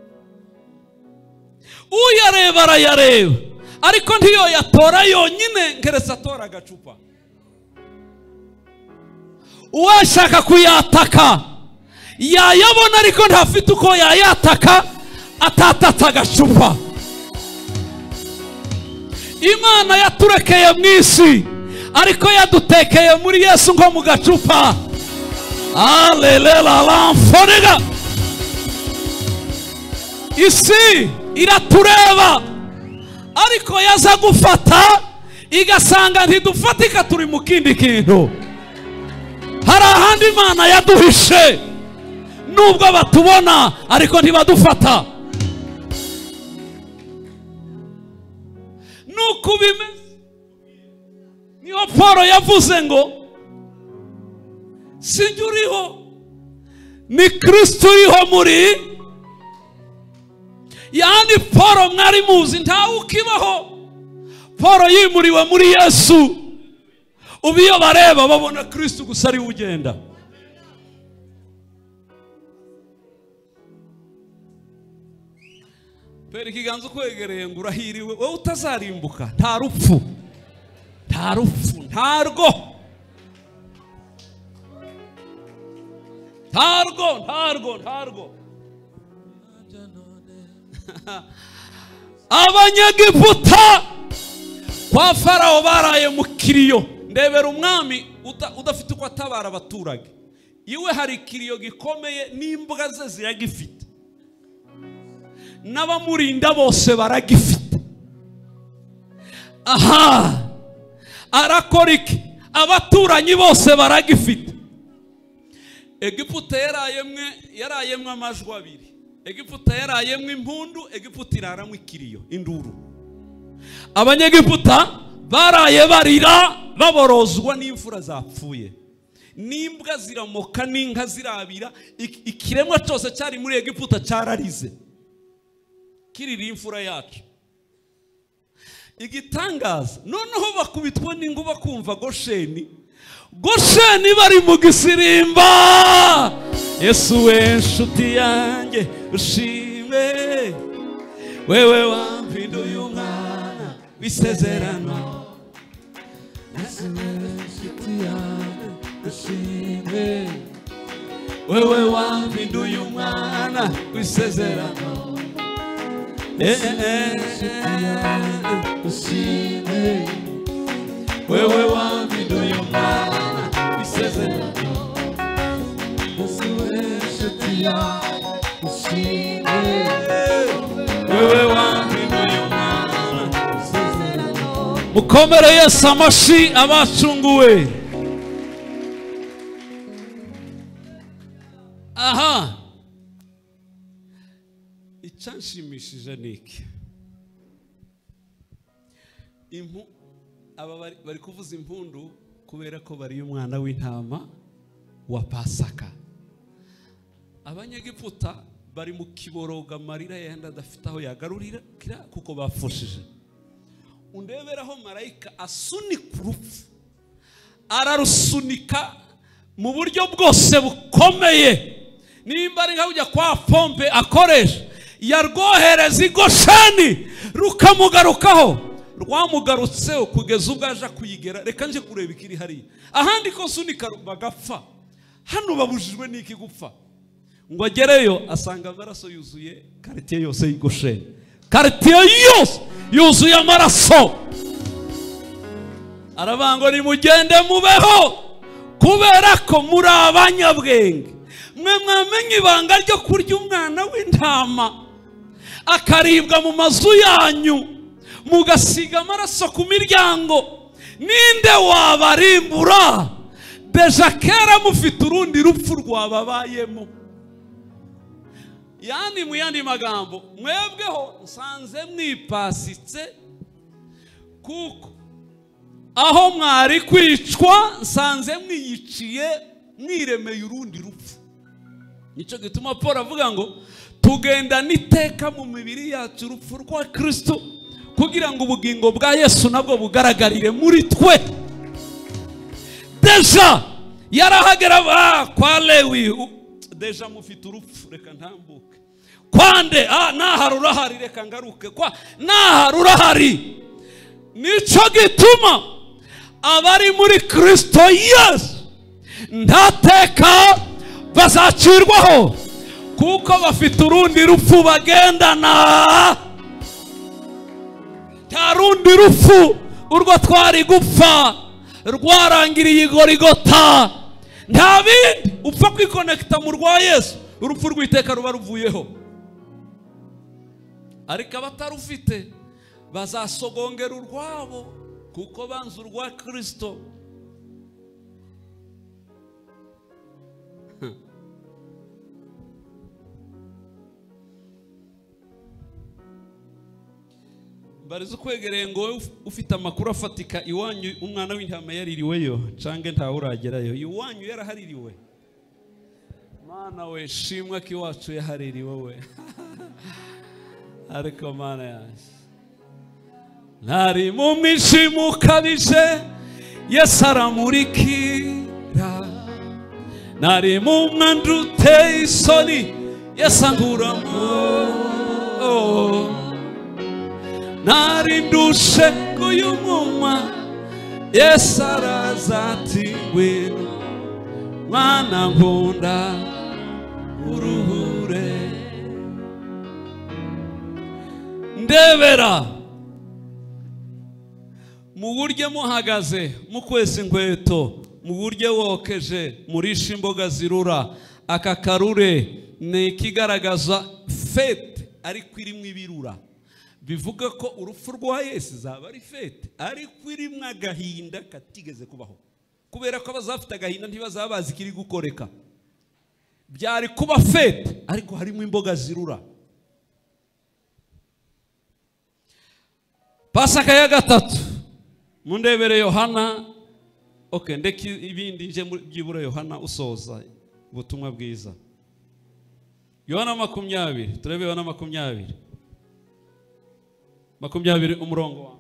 Uyareba arayareba, ariko ntiyo yatora yonyine, ngeretse atora agacupa. Uwashaka kuyataka yayabona, ariko ntafite uko yayataka atatatse agacupa. Imana yaturekeye mu isi, ariko yadutekeye muri Yesu nko mu gacupa. Haleluya, lamfonega. Isi iratureba, ariko yaza gufata igasanga ntidufatika, turi mu kindi kintu. Hari ahandi Imana yaduhishe, nubwo batubona ariko ntibadufata. Nuko bimeze. Niyo Paulo yavuze ngo sinjye uriho, ni Kristo uriho muri. Yani Paulo mwari muzi ntawe ukibaho. Paulo yimuriwe muri Yesu. Ubu iyo bareba babona Kristo gusa ari ugenda. Pera ikiganza kwegereye ngo urahiriwe, wowe utazarimbuka, nta rupfu, nta rupfu, ntarwo, ntarwo, ntarwo, ntarwo. Abanyegiputa kwa Farawo baraye mu kiriyo. Ndebera umwami udafite uko atabara abaturage. Iwe hari kiriyo gikomeye n'imbwa ze ziragifite. N'abamurinda bose baragifite. Aha, arakora iki? Abaturanyi bose baragifite. Egiputa yarayemwe yarayemwe amajwi abiri. Egiputa yarayemwe impundu, Egiputa iraramwe ikiriyo, induru. Abanyegiputa baraye barira baborozwa n'imfura zapfuye. N'imbwa ziramoka n'inka zirabira, ikiremwa cyose cyari muri Egiputa cyararize. Kiriri imfura yacu. Igitangaza, noneho bakubitwa n'inguba kumva Gosheni. Gosheni bari mu gisirimba. Yesu we nshuti yanjye ushimwe, wewe wampinduye umwana w'isezerano. Yesu we nshuti yanjye ushimwe, wewe wampinduye umwana w'isezerano. Eh eh eh ushimwe, wewe wampinduye umwana w'isezerano. Yesu we nshuti yanjye ushimwe, wewe wampinduye umwana w'isezerano. Mukomere Yesu amashi abacunguwe. Aha, icyanshimishije niki? Impu aba bari, bari kuvuza impundu kubera ko bari umwana w'intama wa Pasaka. Abanyegiputa bari mu kiboroga amarira yenda adafite aho yagarurira kuko bafushije. Undeberaho marayika asunika urupfu, ararusunika mu buryo bwose bukomeye. Nimba ari nka ujya kwa pompe akoresha, yarwohereza i Gosheni rukamugarukaho. Rwamugarutseho kugeza ubwo aje kuyigera. Reka nje kureba ikiri hariya. Ahandi ko sunika bagapfa, hano babujijwe n'iki gupfa. Ngo agereyo asanga amaraso yuzuye quartier yose y'i Gosheni. Quartier yose yuzuye amaraso. Arabango ni mugende mubeho kubera ko muri abanyabwenge. Mwe mwamenye ibanga ryo kurya umwana w'intama akaribwa mu mazu yanyu, mugasiga amaraso ku miryango. Ninde wabarimbura? Deja kera mufite urundi rupfu rwababayemo. Yani mu yandi magambo, mwebweho nsanze mwipasitse kuko aho mwari kwicwa nsanze mwiyiciye, mwiremeye urundi rupfu. Nico gituma Paul avuga ngo tugenda niteka mu mibiri yacu urupfu rwa Kristo kugira ngo ubugingo bwa Yesu nabwo bugaragarire muri twe. Deja yarahagera ba kwa Lewi, deja mufite urupfu, reka ntambuke. Kwande ah naharura hari, reka ngaruke kwa naharura hari. Nico gituma abari muri Kristo Yesu ndateka bazacirwaho kuko bafite urundi rupfu bagendana. Nta rundi rupfu urwo twari gupfa rwarangiriye i Goligota. Nta bindi upfa kwikonekita mu rwa Yesu, urupfu rw'iteka ruba ruvuyeho. Ariko abatarufite bazasogongera urwabo kuko banze urwa Kristo. Barizo kwegereye ngo ufite amakuru afatika iwanyu umwana w'intama yaririweyo cange nta uragerayo. Iwanyu yarahaririwe. Mana we shimwa ki wacu yahaririwe we. Ariko mana yaje nari mu mwijima ukabije, Yesu aramurikira. Nari mu mwanda uteye isoni, Yesu ankuramo. Oh. Nari ndushe k'uyu mwuma, Yesu araza ati ngwino mwana nkunda uruhure. ndebera mu buryo muhagaze mukwesa inkweto, mu buryo wokeje murisha imboga zirura. Aka karure ni ikigaragaza fete ariko irimo ibirura, bivuga ko urupfu rwa Yesu zaba ari fete ariko irimo agahinda katigeze kubaho, kubera ko abazafite agahinda ntibazaba bazi kiri gukoreka. Byari kuba fete ariko harimo imboga zirura. Pasaka ya gatatu mundebere Yohana. Okay, ndeki ibindi nje byibura Yohana usoza ubutumwa bwiza. Yohana makumyabiri, turebe Yohana makumyabiri makumyabiri umurongo wa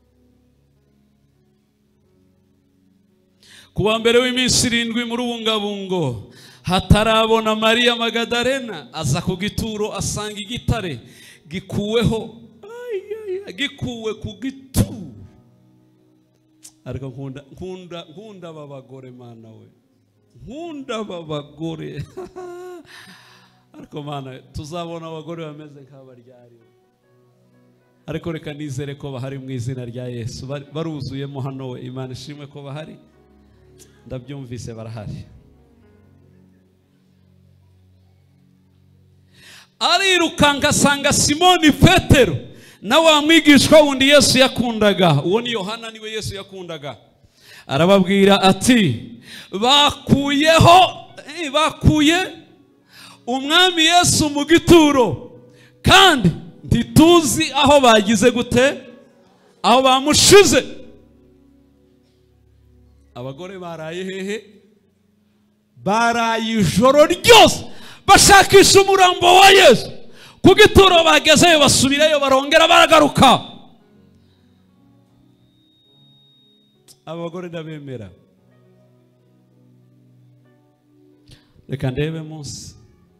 kuwa mbere w'iminsi irindwi muri ubungabungo hatarabona Mariya Magadalena aza ku gituro asanga igitare gikuweho, gikuwe ku gituro. Ariko nkunda nkunda nkunda babagore mana we, nkunda babagore. Ariko mana tuzabona abagore bameze nk'abaryari, ariko reka nizere ko bahari mu izina rya Yesu. Baruzuyemo hano we, Imana ishimwe ko bahari, ndabyumvise barahari. Arirukanka asanga Simoni Petero na wa mwigishwa wundi Yesu yakundaga. Uwo ni Yohana, niwe Yesu yakundaga. Arababwira ati bakuyeho eh, bakuye umwami Yesu mu gituro kandi ntituzi aho bagize gute, aho bamushize. Abagore baraye hehe? Baraye ijoro ryose bashakisha umurambo wa Yesu. Ku gituro bagezeyo basubirayo barongera baragaruka. Abagore ndabemera. Reka ndebe munsi.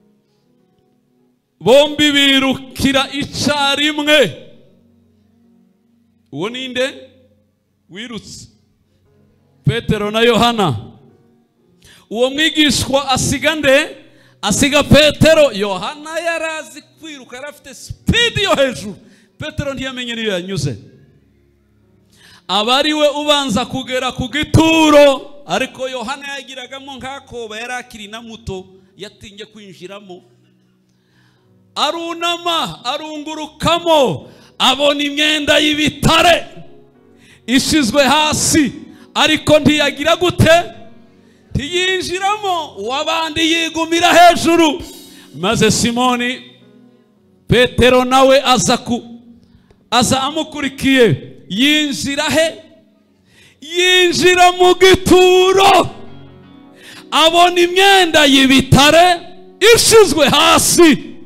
Bombi birukira icarimwe. Uwo ninde wirutse? Petero na Yohana. Uwo mwigishwa asiga nde? Asiga Petero. Yohana yarazi kwiruka, yarafite speed yo hejuru. Petero ntiyamenye niyo yanyuze. Abariwe ubanza kugera ku gituro, ariko Yohana yagiragamo nk'akoba, yarakiri na muto yatinye kwinjiramo. Arunama arungurukamo abona imyenda y'ibitare ishizwe hasi, ariko ntiyagira gute, ntiyinjiramo. Uwabandi yigumira hejuru. Maze Simoni Petero nawe aza ku aza amukurikiye. Yinjira he? Yinjira mu gituro, abona imyenda y'ibitare ishizwe hasi,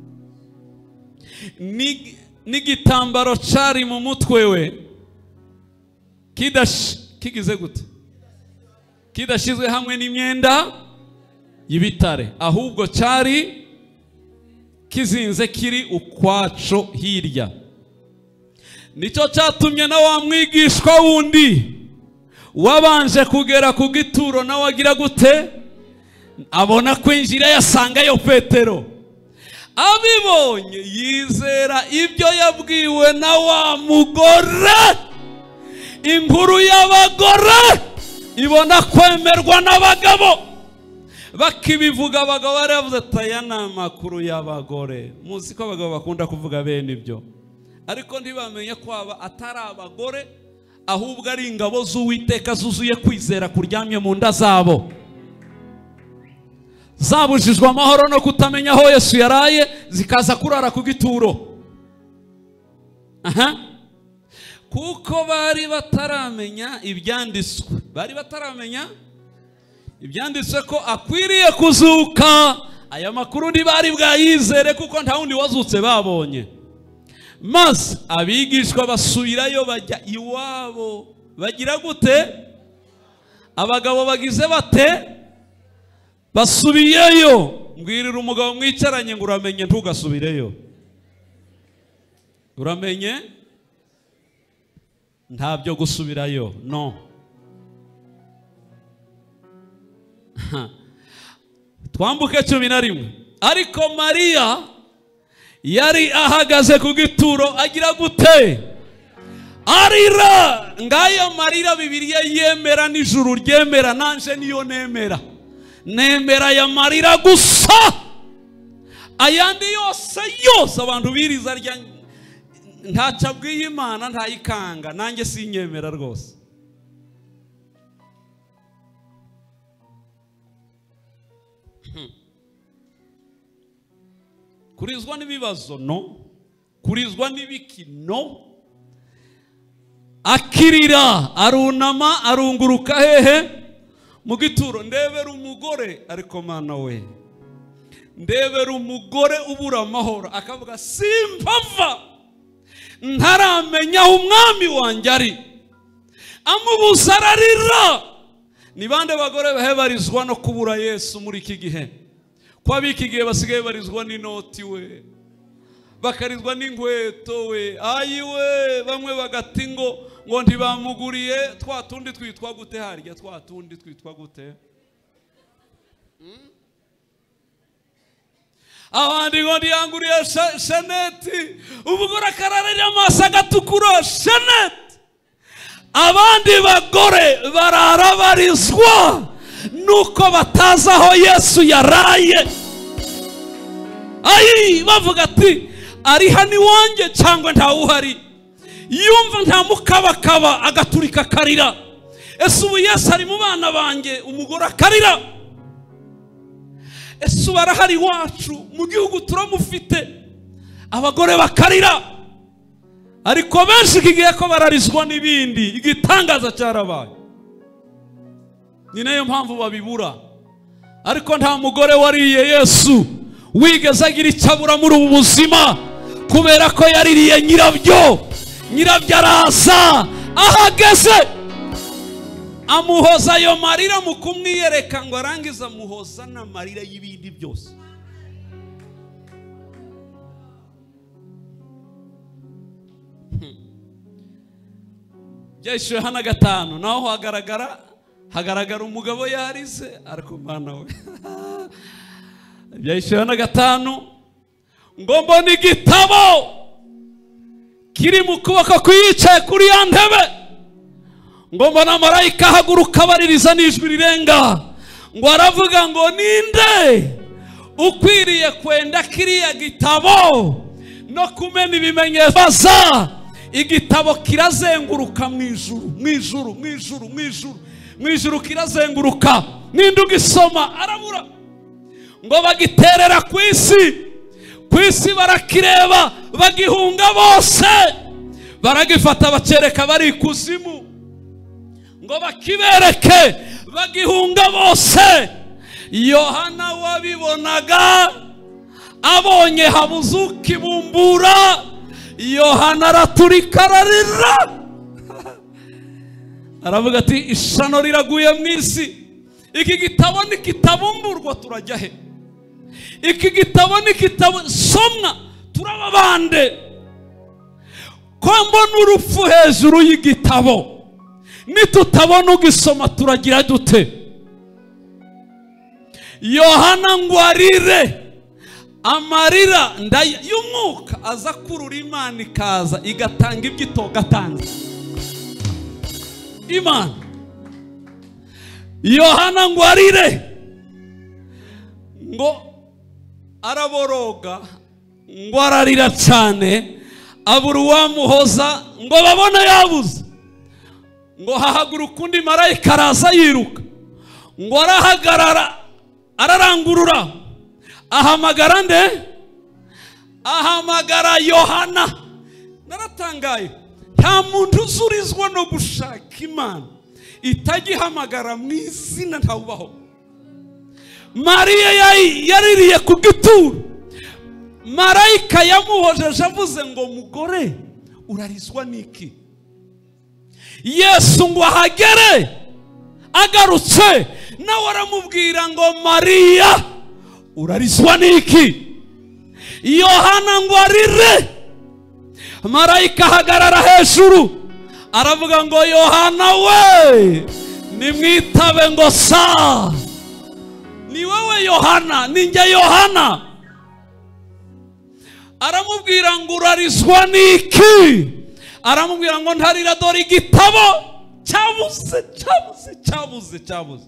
n'igitambaro cari mu mutwe we kidash kigize gute, kidashizwe hamwe n'imyenda y'ibitare, ahubwo cari kizinze kiri ukwaco hirya. Nicyo cyatumye na wa mwigishwa wundi wabanje kugera ku gituro nawe agira gute, abona kwinjira yasangayo Petero. Abibonye yizera ibyo yabwiwe na wa mugore. Inkuru y'abagore ibona kwemerwa n'abagabo. Bakibivuga abagabo baravuze ati aya ni amakuru y'abagore. Muzi ko abagabo bakunda kuvuga bene ibyo, ariko ntibamenye ko aba atari abagore, ahubwo ari ingabo z'Uwiteka zuzuye kwizera kuryamye mu nda zabo, zabujijwe amahoro no kutamenya aho Yesu yaraye, zikaza kurara ku gituro. Aha, kuko bari bataramenya ibyanditswe, bari bataramenya ibyanditswe ko akwiriye kuzuka. Aya makuru ntibari bwayizere kuko nta wundi wazutse babonye. Maze abigishwa basubirayo bajya iwabo. Bagira gute? Abagabo bagize bate? Basubiyeyo. Mbwirira umugabo mwicaranye ngo uramenye ntugasubireyo. Uramenye? Ntabyo gusubirayo. No. Twambuke cumi na rimwe. Ariko Mariya yari ahagaze ku gituro agira gute? Arira. Ngaya marira Bibiliya yemera n'ijuru ryemera, nanje niyo nemera. Nemera ya marira gusa. Ayandi yose yose abantu biriza rya ntacabwiye Imana ntayikanga, nanjye sinyemera rwose. Kurizwa n'ibibazo no, kurizwa n'ibiki no. Akirira, arunama, arunguruka hehe mu gituro. Ndebera umugore, ariko Mana we, ndebera umugore ubura amahoro, akavuga simpava ntaramenya umwami wanjye ari. Amubuza ararira. Ni bande bagore bahebarizwa no kubura Yesu muri iki gihe? Kwa biki gihe basigaye barizwa n'inoti we, bakarizwa n'inkweto we, ayiwe bamwe bagati ngo ngo ntibamuguriye twa tundi twitwa gute harya, twa tundi twitwa gute? Hmm? Abandi ngo ndiyanguriye sheneti, umugore akararira amaso agatukura sheneti. Abandi bagore barara barizwa nuko batazi aho Yesu yaraye. Ayi bavuga ati ari hani wanjye cyangwa ntawuhari. Yumva nta mukabakaba agaturika karira. Ese ubu Yesu ari mu bana banjye? Umugore akarira. Ese barahari wacu mu gihugu turamufite? Abagore bakarira. Ariko benshi kigiye ko bararizwa n'ibindi. Igitangaza cyarabaye. Ni nayo mpamvu babibura. Ariko nta mugore wariye Yesu wigeze agira icyabura muri ubu buzima, kubera ko yaririye nyirabyo. Nyirabyo araza ahageze amuhoza ayo marira mu kumwiyereka ngo arangiza amuhoza n'amarira y'ibindi byose. Byahishuriwe hana gatanu, naho hagaragara hagaragara umugabo yarize, ariko Mana we. Byahishuriwe hana gatanu ngo mbona igitabo kiri mu kuboko kuyicaye kuri ya ntebe, ngo mbona marayika ahaguruka baririza n'ijwi rirenga ngo aravuga ngo ninde ukwiriye kwenda kiriya gitabo no kumena ibimenyetso. Baza igitabo kirazenguruka mu ijuru, mu ijuru, mu ijuru, mu ijuru, mu ijuru kirazenguruka. Ninde ugisoma? Arabura. Ngo bagiterera ku isi, ku isi barakireba bagihunga bose, baragifata bacereka bari ikuzimu. Ngo bakibereke bagihunga bose. Yohana wabibonaga abonye habuze ukibumbura, Yohana araturika ararira. Aravuga ati ishano riraguye mu isi. Iki gitabo nikitabumburwa turajya he? Iki gitabo nikitabo somwa turaba bande? Ko mbona urupfu hejuru y'igitabo, nitutabona ugisoma turagira dute? Yohana ngo arire amarira y'umwuka aza kurura Imana ikaza igatanga ibyito gatanze Imana. Yohana ngo arire, ngo araboroga, ngo ararira cyane, abura uwamuhoza, ngo babone yabuze. Ngo hahaguruka undi marayika araza yiruka, ngo arahagarara ararangurura, ahamagara nde? Ahamagara Yohana. Naratangaye, nta muntu uzurizwa no gushaka Imana itagihamagara mu izina ntawubaho. Mariya yaririye ku gituro, marayika yamuhojeje avuze ngo mugore urarizwa niki? Yesu ngo ahagere agarutse nawe aramubwira ngo Mariya urarizwa niki? Yohana ngo arire, marayika ahagarara hejuru aravuga ngo Yohana we nimwitabe ngo sa. Ni wewe Yohana? Ninjye Yohana. aramubwira ngo urarizwa niki? Aramubwira ngo ntarira, dore igitabo cyabuze cyabuze cyabuze cyabuze.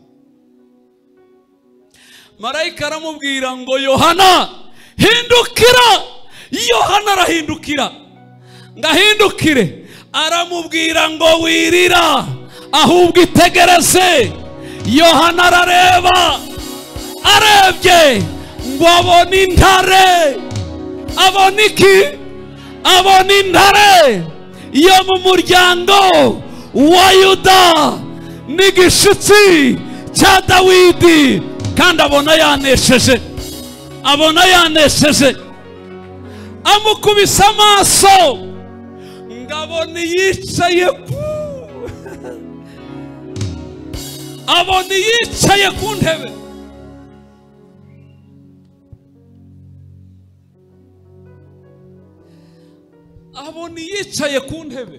Marayika aramubwira ngo Yohana hindukira. Yohana arahindukira, ngahindukire. Aramubwira ngo wirira, ahubwo itegereze. Yohana arareba, arebye ngo abona intare. Abona iki? Abona intare yo mu muryango wa Yuda, n'igishitsi cya Dawidi, kandi abona yanesheje, abona yanesheje. Amukubise amaso, ngabona yicaye ku abona yicaye ku ntebe. Abona yicaye ku ntebe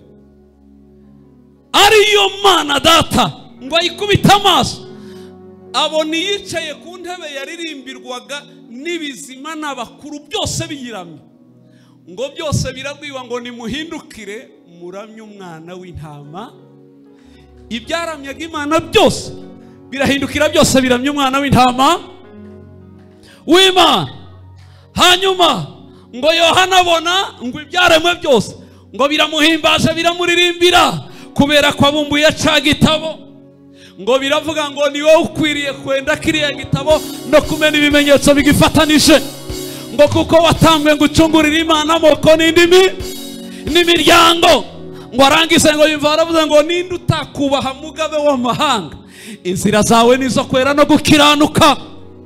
ariyo Mana Data, ngo ayikubite amaso. Abona yicaye ku ntebe yaririmbirwaga n'ibizima n'abakuru, byose biyiramye, ngo byose birabwiwa ngo nimuhindukire muramye umwana w'intama. Ibyaramyaga Imana byose birahindukira, byose biramye umwana w'intama w'Imana. Hanyuma ngo Yohana abona ngo ibyaremwe byose ngo biramuhimbaje, biramuririmbira, kubera ko abumbuye cya gitabo. Ngo biravuga ngo ni wowe ukwiriye kwenda kiriya gitabo no kumena ibimenyetso bigifatanije, ngo kuko watambwe ngo ucungurire Imana amoko n'indimi n'imiryango. Ngo arangize ngo yumva aravuze ngo ninde utakubaha mugabe w'amahanga, inzira zawe nizo kwera no gukiranuka.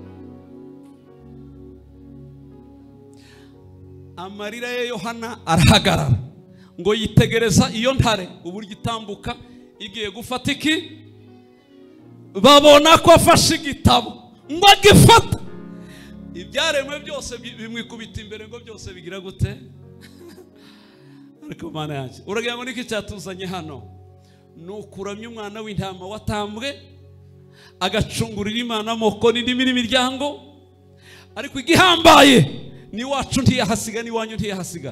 Amarira ya Yohana arahagarara, ngo yitegereza iyo ntare uburyo itambuka igiye gufata iki. Babona ko afashe igitabo ngo agifata. Ibyaremwe byose bimwikubita imbere, ngo byose bigira gute? Ariko Mana yanjye, uragira ngo niki cyatuzanye hano? Nukuramya umwana w'intama watambwe, agacungurira Imana amoko n'indimi n'imiryango. Ariko igihambaye ni wacu ntiyahasiga, ni wanyu ntiyahasiga.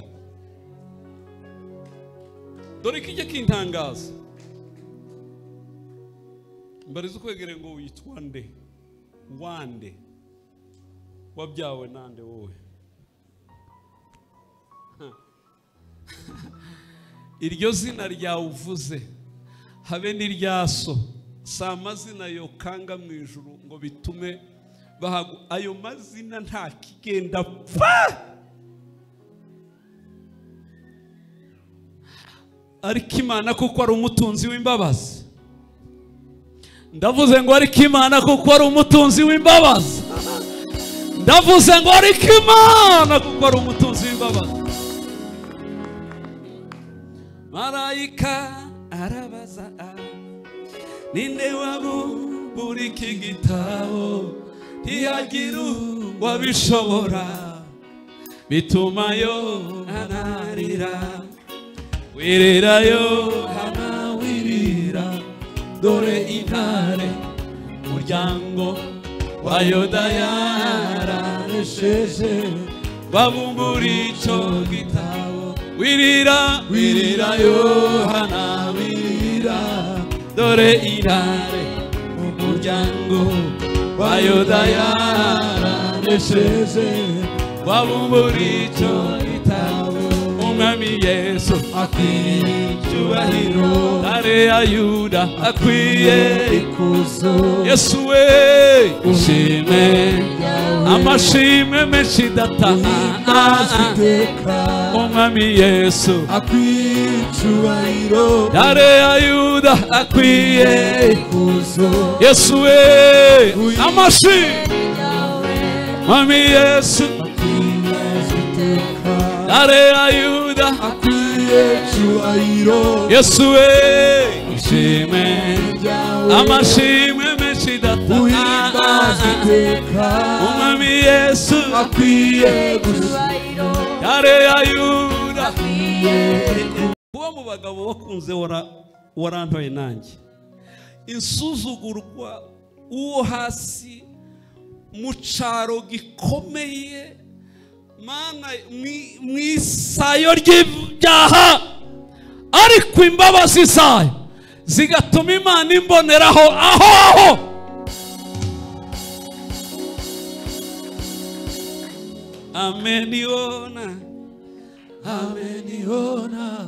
Dore kijye kintangaza, mbariza ukwegere ngo witwa nde? Wande? Wabyawe nande wowe? Iryo zina ryawe uvuze habe n'irya so, si amazina yo kanga mu ijuru ngo bitume bahagu. Ayo mazina nta kigenda pfa. Ariko Imana kuko ari umutunzi w'imbabazi. Ndavuze ngo ariko Imana kuko ari umutunzi w'imbabazi. Ndavuze ngo ariko Imana kuko ari umutunzi w'imbabazi. Marayika arabaza, ninde wabumbura iki gitabo? Ntiyagira uwabishobora, bituma Yohana arira. Wirira Yohana wirira, dore intare umuryango wa Yuda yaranesheje. Babumbura icyo gitabo. Wirira, wirira Yohana wirira, dore intare umuryango wa Yuda yaranesheje. Babumbura icyo gitabo. Umwami Yesu akwiye icyubahiro, ntare ya Yuda akwiye ikuzo. Yesu we ushime, amashimwe menshi dataha. Umwami Yesu akwiye icyubahiro, ntare ya Yuda akwiye ikuzo. Yesu we amashimwe, Umwami Yesu ntare ya Yuda akwiye icyubahiro. Yesu we ushime, amashimwe menshi dataha. Umwami Yesu akwiye icyubahiro, ntare ya Yuda akwiye. Uwo mu bagabo bakunze warantoye nanjye, insuzugurwa uwo hasi mu cyaro gikomeye mana mu isayo ry'ibyaha ariko imbabazi zayo zigatuma Imana imboneraho aho aho ameniona ameniona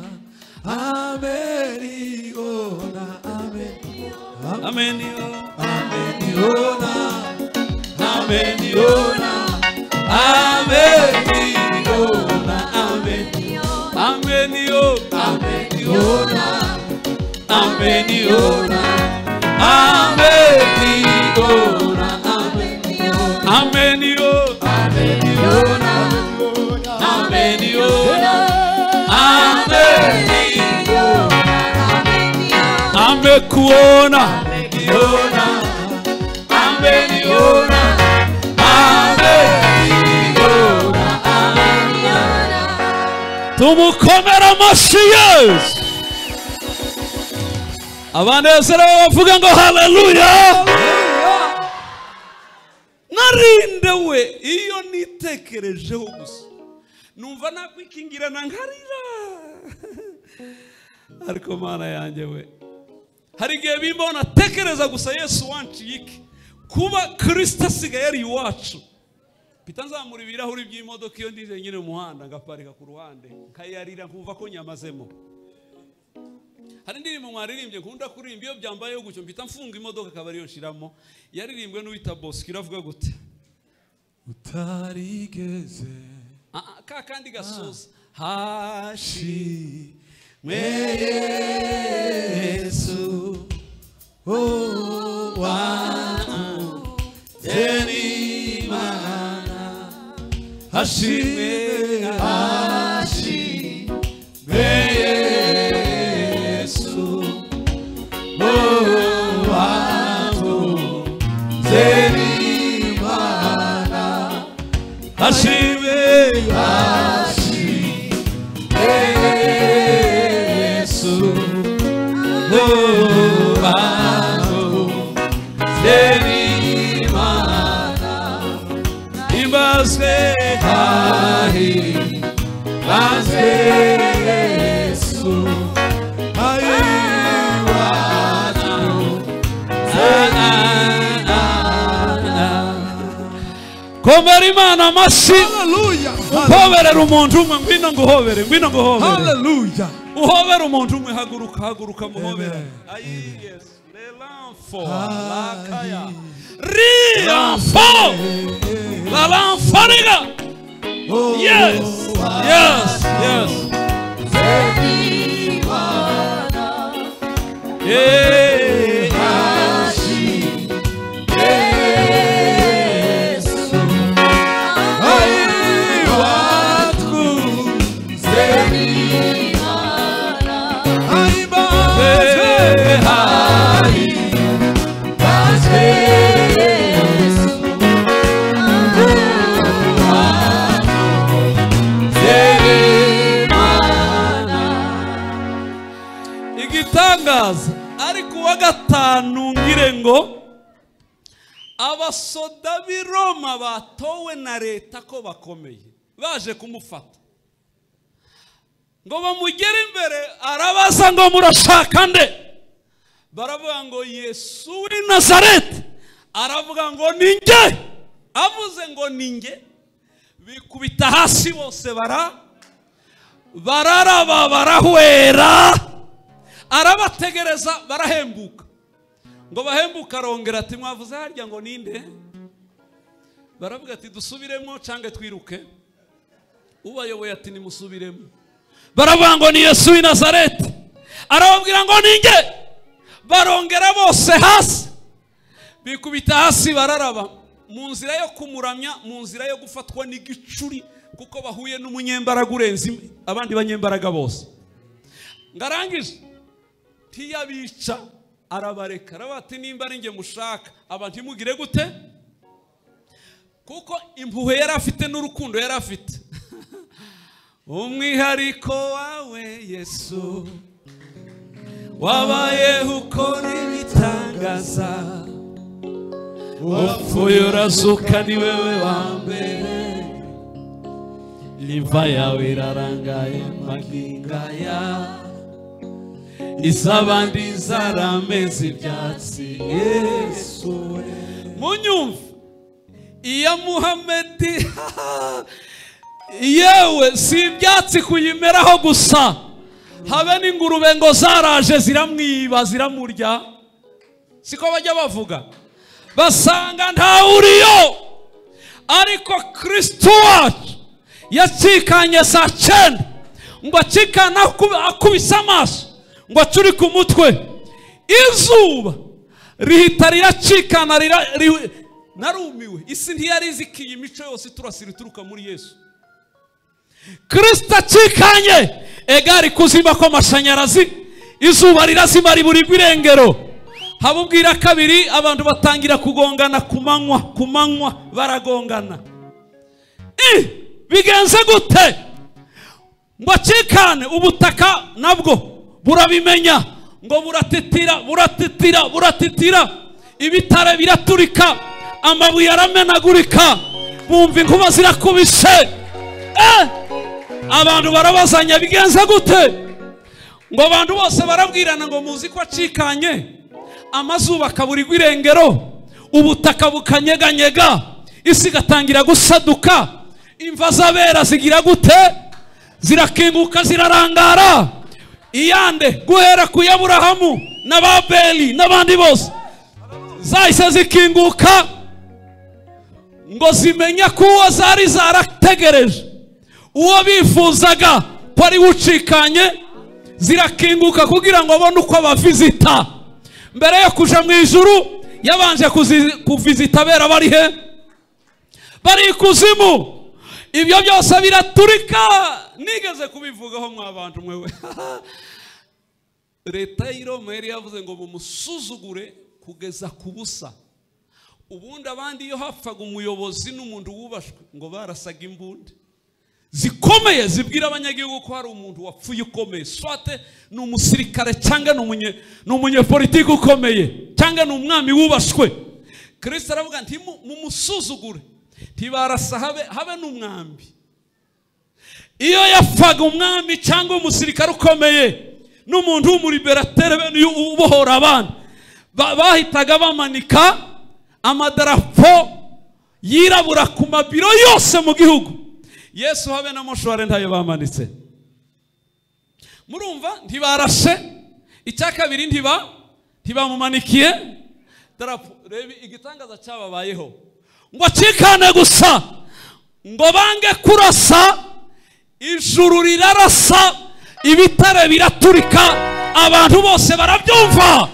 ameniona ameniona ameniona ameniona ameniona ameniona ameniona ameniona ameniona ameniona amekuona ameniona ameniona tumukomera amashyi Yesu abanezerewe bavuga ngo haleluya. Narinde we iyo nitekerejeho gusa numva nakwikingirana nkarira ariko Mana yanjye we hari igihe bimbona tekereza gusa Yesu wanciye iki kuba Kristo asigaye ari iwacu pita nzamura ibirahuri by'imodoka iyo ndize nyine mu muhanda ngaparika ku ruhande nkayarira nkumva ko nyamazemo. Hari indirimbo mwaririmbye nkunda kuririmba iyo byambayeho gucyo mpita mfunga imodoka akaba ariyo nshiramo yaririmbwe n'uwita Bosco iravuga gute utarigeze ah ka kandi gasoza hashi Yesu oh wa teni mana hashi hashi Yesu oh wa teni mana hashi hashi Yesu oh wa teni mana imbazwe hai bazwe Yesu hai watu zana komera Imana amashyi haleluya uhoberera umuntu umwe ngwino nguhobere ngwino nguhobere haleluya uhobera umuntu umwe haguruka haguruka muhobera ayi Yesu l'enfant la kaya l'enfant la l'enfant yes yes yes yeah hashi Yesu ai watu zeni ai baze hai baze Yesu igitangaza ariko wa gatanu ngire ngo abasoda b'i Roma batowe na leta ko bakomeye baje kumufata ngo bamugere imbere arabaza ngo murashaka nde baravuga ngo Yesu w'i Nazareti aravuga ngo ninjye avuze ngo ninjye bikubita hasi bose bara bararaba barahwera arabategereza barahembuka ngo bahembuka arongera ati mwavuze harya ngo ninde baravuga ati dusubiremo cange twiruke ubayoboye ati nimusubiremo baravuga ngo ni Yesu w'i Nazareti arababwira ngo ninjye barongera bose hasi bikubita hasi bararaba mu nzira yo kumuramya mu nzira yo gufatwa n'igicuri kuko bahuye n'umunyembaraga urenze abandi banyembaraga bose ngarangije ntiyabica arabareka arabati nimba ari nge mushaka abantu imugire gute kuko impuhwe yari afite n'urukundo yari afite umwihariko wawe Yesu wabaye ukora ibitangaza wapfuye urazuka ni wewe wa mbere imva yawe irarangaye magingaya, iz'abandi zarameze ibyatsi. Yesu munyumva iya Muhamedi yewe si ibyatsi kuyimeraho gusa, habe n'ingurube ngo zaraje ziramwiba ziramurya, siko bajya bavuga, basanga ntawe uriyo. Ariko Kristo wacu yacikanye saa cyenda ngo acikana akubise amaso ngo acuri ku mutwe, izuba rihita riracikana. Narumiwe, isi ntiyari izikiye imico yose turasira ituruka muri Yesu. Kristo acikanye egari kuzima kw'amashanyarazi, izuba rirazima ribura irengero. Habubwira kabiri abantu batangira kugongana ku manywa, ku manywa baragongana. Eh, bigenze gute? Ngo acikane, ubutaka nabwo burabimenya ngo buratitira, buratitira, buratitira, ibitare biraturika, amabuye aramenagurika, bumva inkuba zirakubise. Eh, abantu barabazanya bigenze gute? Ngo abantu bose barabwirana ngo muzi ko acikanye, amazuba akaburirwa irengero, ubutaka bukanyeganyega, isi gatangira gusaduka, imva z'abera zigira gute? Zirakinguka zirarangara. Iyande guhera ku Aburahamu n'Ababeli n'abandi bose zahise zikinguka ngo zimenya ko uwo zari zarategereje, uwo bifuzaga ko ari ucikanye, zirakinguka kugira ngo abone uko abavizita. Mbere yo kuja mu ijuru yabanje kuvizita abera bari he? Bari ikuzimu. Ibyo byose biraturika. Nigeze kubivugaho mwa bantu mwewe. Leta y'Iroma yari yavuze ngo mumusuzugure kugeza ku busa. Ubundi abandi iyo hapfaga umuyobozi n'umuntu wubashwe ngo barasaga imbunda zikomeye zibwira abanyagihugu ko hari umuntu wapfuye ukomeye, swate ni umusirikare cyangwa ni umunyepolitiki ukomeye cyangwa ni umwami wubashwe. Kristo aravuga nti mumusuzugure, ntibarasa habe habe n'umwambi. Iyo yapfaga umwami cyangwa umusirikare ukomeye n'umuntu w'umuliberatere bene ubohora abana, bahitaga bamanika amadarapo yirabura ku mabiro yose mu gihugu. Yesu habe na Moshware ntayo bamanitse. Murumva ntibarashe. Icya kabiri ntiba ntibamumanikiye darapo. Rebi igitangaza cyababayeho ngo acikane gusa, ngo bange kurasa, ijuru rirarasa, ibitare biraturika, abantu bose barabyumva.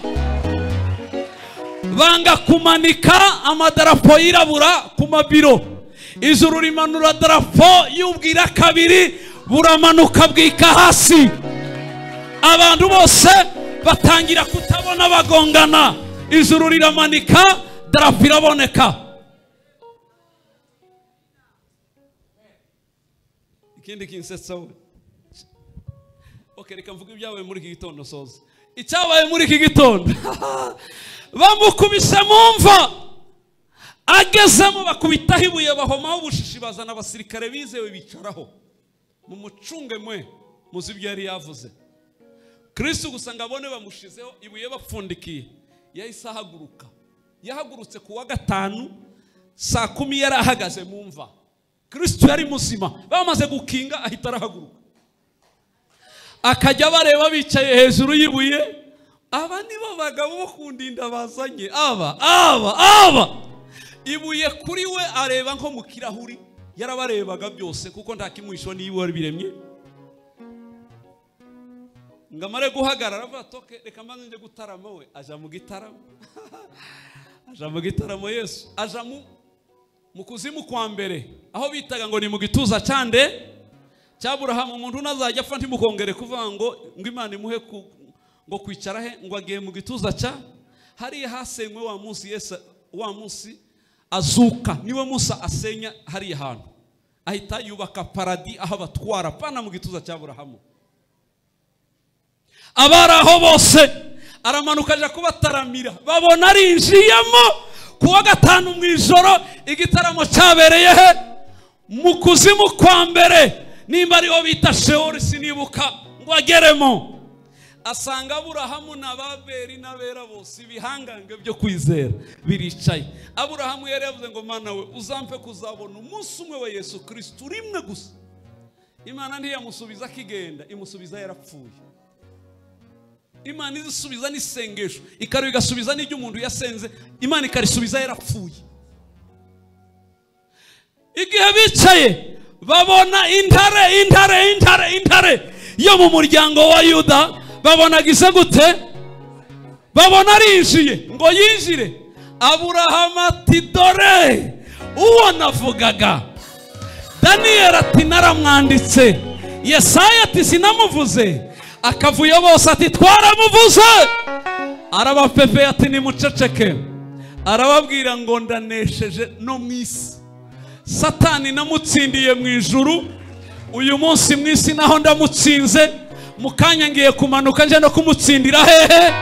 Banga kumanika amadarapo yirabura ku mabiro, ijuru rimanura darapo y'ubwira kabiri, buramanuka bwika hasi. Abantu bose batangira kutabona bagongana, ijuru riramanika, darapo iraboneka. Ikindi kinsetsa we. Okay, reka mvuga ibyabaye muri iki gitondo soza. Icyabaye muri iki gitondo bamukubise mumva, agezemo bakubitaho ibuye, bahomaho ubushishi, bazana abasirikare bizewe bicaraho. Mu mucunge mwe muzi ibyo yari yavuze. Kristo gusanga abone bamushizeho ibuye bapfundikiye, yahise ahaguruka. Yahagurutse ku wa gatanu saa kumi yari ahagaze mumva. Kristo yari muzima, bamaze gukinga ahita arahaguruka. Akajya bareba bicaye hejuru y'ibuye, aba nibo bagabo bo kundinda bazanye, aba aba aba ibuye kuri we areba nko mu kirahuri, yarabarebaga byose kuko nta kimwisho niwe wari biremye. Ngamare guhagarara batoke, reka mbanze nje gutarama, we aja mu gitaramo. Aja mu gitaramo Yesu, aja mu mu kuzimu kwa mbere, aho bitaga ngo ni mu gituza cyande cy'Aburahamu. Umuntu nazajya apfa ntimukongere kuvuga ngo ngo Imana imuhe ngo kwicara he, ngo agiye mu gituza cya hari hasenywe wa munsi Yesu, wa munsi azuka niwe Musa asenya hari ahantu, ahita yubaka paradi aho batwara pana mu gituza cy'Aburahamu. Abari aho bose aramanuka aje kubataramira, babona arinjiyemo. Kuwa gatanu mu ijoro igitaramo cyabereye he? Mu kuzimu kwa mbere. nimba ariho bita Sheol sinibuka ngo ageremo, asanga Aburahamu na Babeli n'abera bose ibihangange byo kwizera biricaye. Aburahamu yari yavuze ngo Mana we uzampe kuzabona umunsi umwe wa Yesu Kristo rimwe gusa. Imana ntiyamusubiza akigenda, imusubiza yarapfuye. Imana izisubiza n'isengesho, ikaru igasubiza n'ibyo umuntu yasenze, Imana ikarisubiza yarapfuye. Igihe bicaye babona intare intare intare intare yo mu muryango wa Yuda, babona gise gute? Babona arinjiye ngo yinjire. Aburahamu ati dore uwo navugaga. Daniel ati naramwanditse. Yesaya ati sinamuvuze. Akavuyo bose ati twaramuvuze. Arabapepe ati nimuceceke. Arababwira ngo ndanesheje no mwisi. Satani namutsindiye mu ijuru, uyu munsi mwisi naho ndamutsinze, mukanya ngiye kumanuka nje no kumutsindira hehe.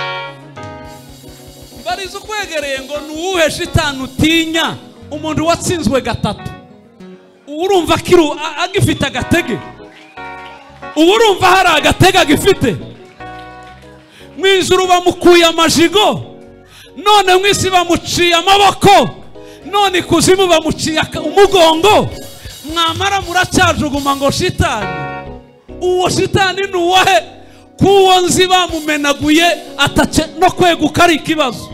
Barizo kwegereye ngo nuwuhe shitani utinya umuntu watsinzwe gatatu. Urumva kiru agifite agatege, urumva hari agatege agifite. Mu ijuru bamukuye amajigo, none mwisi bamuciye amaboko, none kuzimu bamuciye umugongo. Mwamara muracyajuguma ngo shitani. Uwo shitani nuwahe? Kuwo nzi bamumenaguye atace no kweguka ari ikibazo.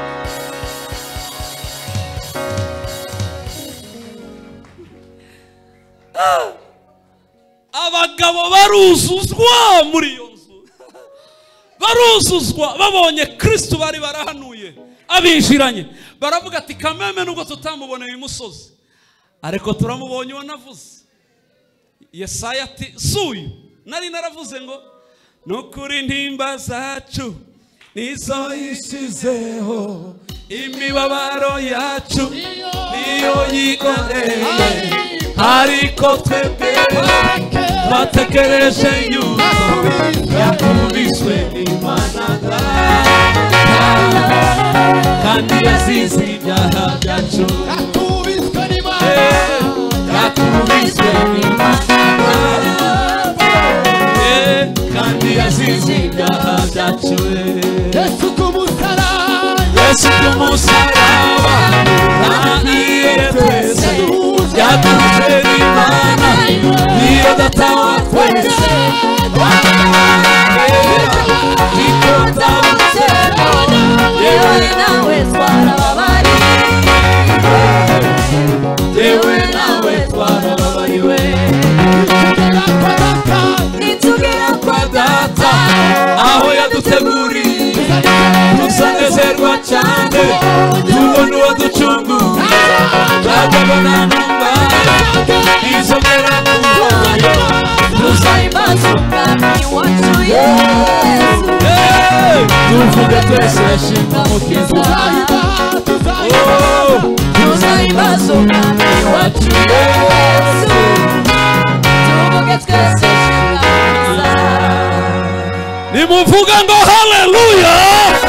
Abagabo baruzuzwa muri iyo nzu, baruzuzwa babonye Kristo bari barahanuye abinjiranye. Baravuga ati kameme nubwo tutamuboneye imusozi, ariko turamubonye wanavuze. Yesaya ati suyu nari naravuze ngo nukuri ntimba zacu nizo yishizeho, imibabaro yacu niyo yikoreye, ariko twebwe twatekereje yuko yakubiswe n'Imana kandi yazize ibyaha byacu. Yakubiswe n'Imana kandi yazize ibyaha byacu. Yesu kumusaraba, Yesu kumusaraba nahiye twese, yaduje n'Imana niyo data wa twese. Yewe nawe twarababariwe, yewe nawe twarababariwe. Nitugera kwa data aho yaduteguriye, tuzanezerwa cyane tubona uwo ducungura. Twabona numva izongera kubayo, tuzahimbaza umwami wacu Yesu. Tuvuge twese shimwa mukiza, tuzahimbaza umwami wacu Yesu. Tuvuge twese shimwa mukiza. Nimuvuga ngo haleluya.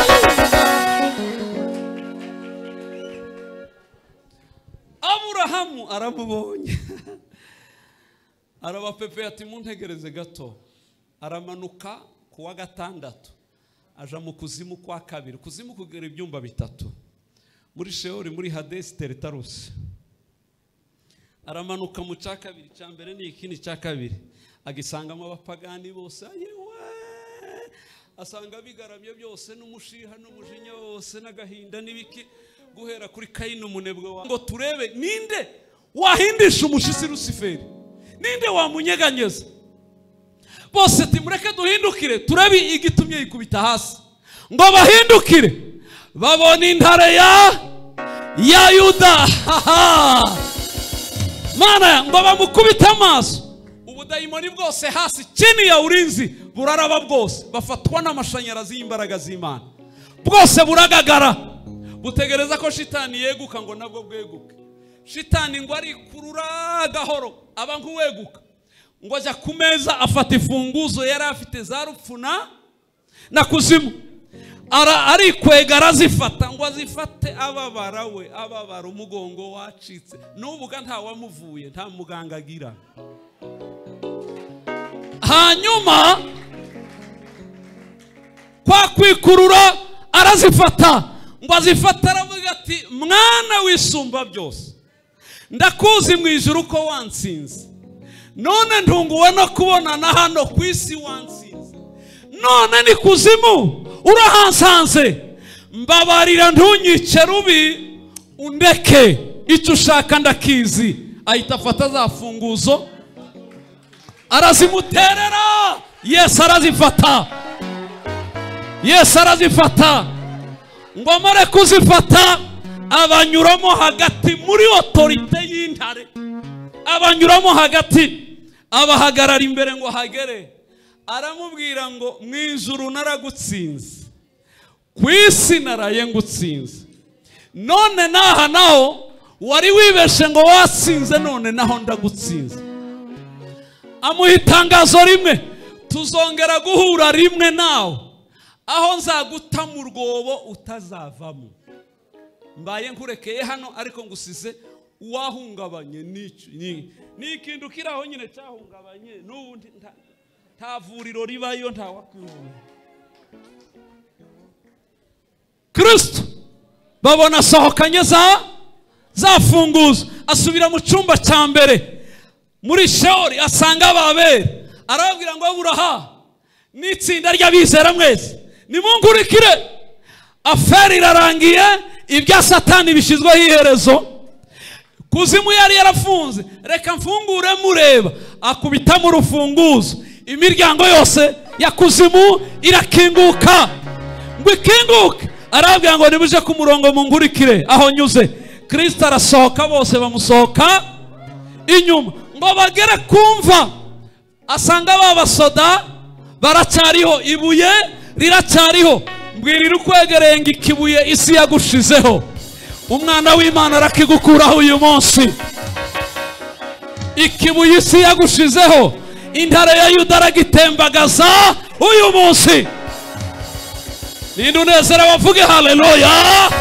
Aburahamu aramubonye, arabapepe ati muntegereze gato. Aramanuka kuwa gatandatu aja mu kuzimu kwa kabiri. Kuzimu kugera ibyumba bitatu, muri Sheol muri Hadesi Teretarusi. Aramanuka mu cya kabiri, cya mbere ni ikindi cya kabiri, agisangamo abapagani bose. Ayewe asanga bigaramye byose n'umushiha n'umujinya wose n'agahinda n'ibiki, guhera kuri Kayini umunebwe wa ngo turebe ninde wahindisha umushisi Luciferi, ninde wamunyeganyeza. Bose timureke duhindukire turebe igitumye yikubita hasi. Ngo bahindukire babona intare ya ya Yuda. Mana ngo bamukubita amaso, ubudayimoni bwose hasi chini ya ulinzi buraraba bwose, bafatwa n'amashanyarazi y'imbaraga z'Imana, bwose buragagara butegereza ko shitani yeguka ngo nabwo bweguke. Shitani ngo ari kurura gahoro aba nk'uweguka, ngo ajya ku meza afata ifunguzo yari afite za rupfuna na kuzimu, ara ari kwegara zifata ngo azifate ababara we, ababara umugongo wacitse n'ubuga nta wamuvuye, nta muganga agira. hanyuma kwa kwikurura arazifata, ngo azifata aravuga ati mwana wisumba byose, ndakuzi mu ijuru ko wansinze, none ntunguwe no kubonana hano ku isi wansinze, none ni kuzimu urahansanze, mbabarira ntunyice rubi undeke, icyo ushaka ndakizi. Ahita afata za funguzo arazimuterera. Yesu arazifata, Yesu arazifata, ngo amare kuzifata abanyuramo hagati muri otorite y'intare, abanyuramo hagati, abahagarara imbere ngo hagere, aramubwira ngo mu ijuru naragutsinze, ku isi naraye ngutsinze, none naha naho wari wibeshe ngo watsinze, none naho ndagutsinze. Amuha itangazo rimwe, tuzongera guhura rimwe nawe, aho nzaguta mu rwobo utazavamo, mbaye nkurekeye hano ariko ngusize uwahungabanye. Ni ikintu kiraho nyine cyahungabanye, n'ubundi nta vuriro ribayo, nta wakwivura. Kristo babona asohokanye za zafunguzo, asubira mu cyumba cya mbere muri Sheoli, asanga Babeli, arababwira ngo Aburaha n'itsinda ry'abizera mwese nimunkurikire, aferi irarangiye, ibya Satani bishyizweho iherezo, kuzimu yari yarafunze, reka mfungure mureba. Akubita mu rufunguzo, imiryango yose ya kuzimu irakinguka, ngo ikinguke. Arabwira ngo nibuje ku murongo munkurikire aho nyuze. Kristo arasohoka, bose bamusohoka inyuma, ngo bagere kumva, asanga babasoda baracyariho, ibuye riracyariho. Mbwirira ukwegereye ngo ikibuye isi yagushizeho, umwana w'Imana arakigukuraho uyu munsi. Ikibuye isi yagushizeho, intare ya Yuda aragitembagaza uyu munsi. Ninde unezera bavuge haleluya.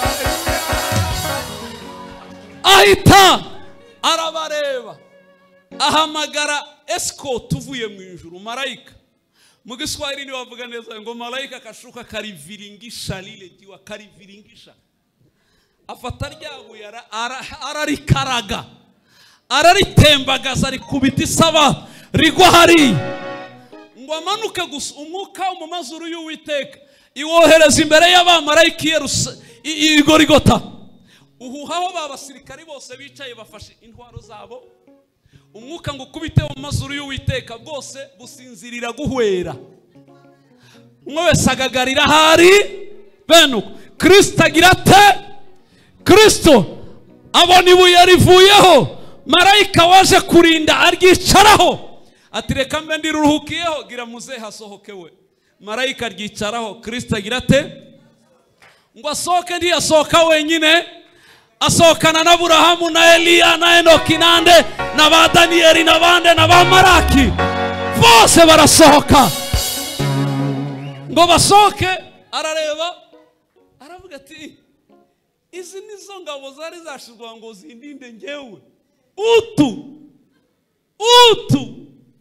Ahita arabareba, ahamagara escort uvuye mu ijuru, marayika. Mu Giswahili ni bavuga neza ngo marayika kashuka kariviringisha lile jiwa, kariviringisha. Afata ryabuye ararikaraga, araritembagaza, rikubita isaba rigwa hari, ngo amanuke gusa umwuka mu mazuru y'Uwiteka iwohereza imbere y'abamarayika i Golgota. Uhuhaho babasirikari bose bicaye bafashe intwaro zabo, umwuka ngo ukubite mu mazuru y'Uwiteka, bwose businzirira guhwera, umwe wese agagarira hari bene uko. Kristo agira ate? Kristo abona ibuye rivuyeho, marayika waje kurinda aryicaraho, ati reka mbe ndiruhukiyeho, gira muze hasohokewe. Marayika aryicaraho. Kristo agira ate? Ngo asohoke, ntiyasohoka wenyine, asohokana na Aburahamu na Eliya na Enoki nande na ba Daniyeli na bande na ba Maraki, bose barasohoka. Ngo basohoke, arareba aravuga ati izi nizo ngabo zari zashizwa ngo zindinde ngewe, utu utu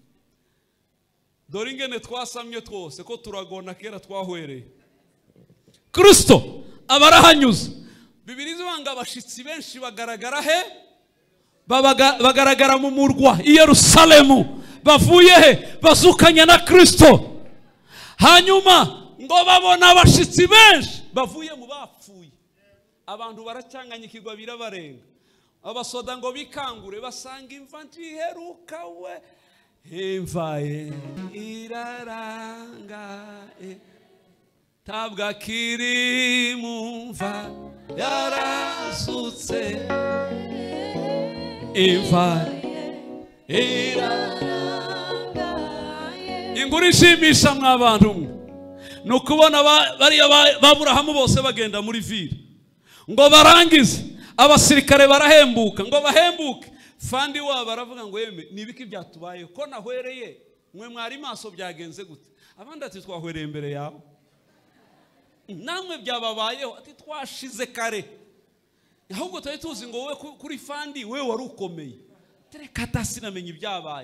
dore ingene twasamye twose ko turagona kera twahwereye. Kristo abarahanyuze. Bibiri zibanga abashitsi benshi bagaragara he? Bagaragara mu murwa i Yerusalemu, bavuye he? Bazukanye na Kristo. Hanyuma ngo babona abashitsi benshi bavuye mu bapfuye, abantu baracyanganyikirwa birabarenga. Abasoda ngo bikangure, basanga imva ntiheruka we, imvaye irarangaye, tabwa kiri mumva yarasutse, imvaye irarangaye. Inkuru ishimisha mw'abantu mwe nukubona bariya b'Aburahamu bose bagenda muri vile, ngo barangize, abasirikare barahembuka. Ngo bahembuke, fandi wabo baravuga ngo yeme nibiki byatubaye ko nahwereye, mwe mwari maso byagenze gute? Abandi ati twahwereye imbere yawe, namwe byababayeho, ati twashize kare, ahubwo twari tuzi ngo wowe kuri fandi we wari ukomeye. Tereka tasinamenye ibyabaye.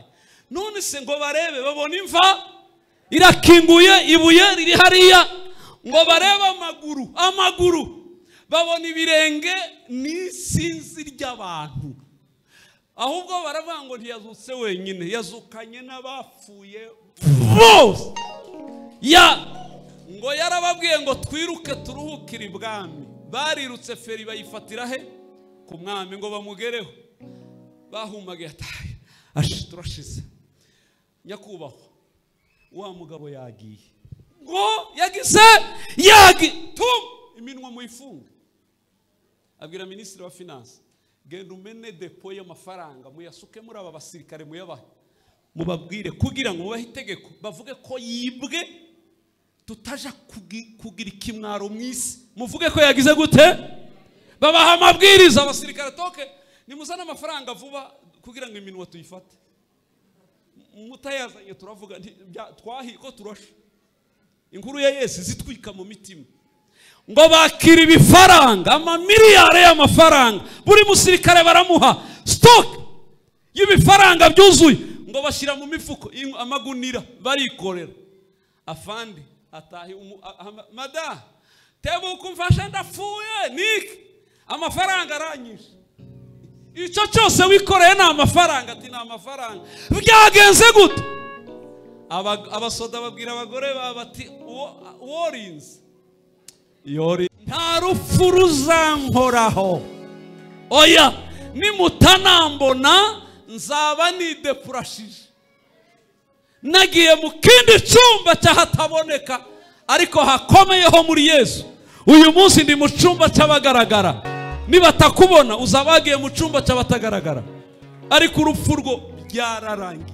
none se ngo barebe babona imva irakinguye, ibuye riri hariya, ngo barebe amaguru amaguru babona ibirenge n'isinzi ry'abantu. Ahubwo baravuga ngo ntiyazutse wenyine, yazukanye n'abapfuye bose. Ya ngo yarababwiye ngo twiruke turuhukire ibwami. Barirutse feri bayifatira he? Ku mwami ngo bamugereho. Bahumagaye ataye, ashi turashize. Nyakubahwa, wa mugabo yagiye. Ngo yagize yagi tum iminwa muyifunga. Abwira minisitiri wa finance, genda umene depo y'amafaranga muyasuke muri aba basirikare muyabahe, mubabwire kugira ngo mubahe itegeko bavuge ko yibwe, tutaja kugira ikimwaro mwisi. Muvuge ko yagize gute? Babaha amabwiriza abasirikare, toke nimuzana amafaranga vuba kugira ngo iminwa tuyifate. Mutayazanye turavuga twahi ko turasha. Inkuru ya Yesu zitwika mu mitima. Ngo bakira ibifaranga, amamiliyari y'amafaranga, buri musirikare baramuha stock y'ibifaranga byuzuye, ngo bashira mu mifuko amagunira barikorera. Afandi atahi mada tebuka umfasha ndapfuye niki, amafaranga aranyishe. Icyo cyose wikoreye na amafaranga, ati na amafaranga. Byagenze gute? Abasoda babwira abagore bati worinze yori nta rupfu ruzankoraho, oya nimutanambona nzaba nidepurashije, nagiye mu kindi cyumba cyahataboneka ariko hakomeyeho muri Yesu. Uyu munsi ndi mu cyumba cy'abagaragara, nibatakubona uzabagiye mu cyumba cy'abatagaragara, ariko urupfu rwo byararangiye.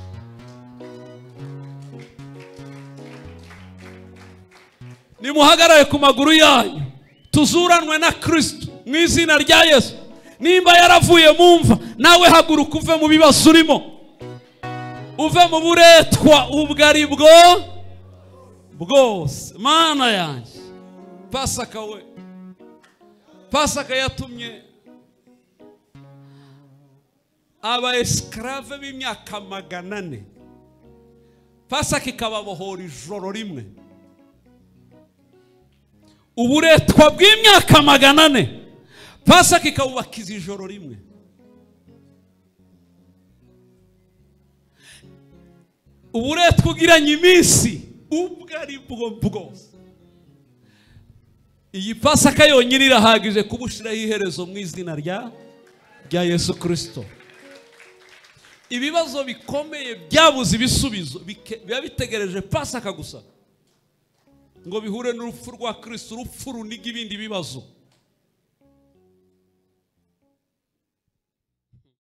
Nimuhagarare ku maguru yanyu, tuzuranwe na Kristo mu izina rya Yesu. Nimba yaravuye mumva, nawe haguruka uve mu bibazo urimo, uve mu buretwa ubwo ari bwo bwose. Mana yanjye, Pasaka we, Pasaka yatumye aba esclave b'imyaka magana ane. Pasaka ikababohora ijoro rimwe. Uburetwa bw'imyaka magana ane, Pasaka ikabubakiza ijoro rimwe. Uburetwa ugiranye iminsi ubwo ari bwo bwose. Iyi Pasaka yonyine irahagije kubushiraho iherezo mu izina rya rya Yesu Kristo. Ibibazo bikomeye byabuze ibisubizo biba bitegereje Pasaka gusa ngo bihure n'urupfu rwa Kristo, urupfu runiga ibindi bibazo.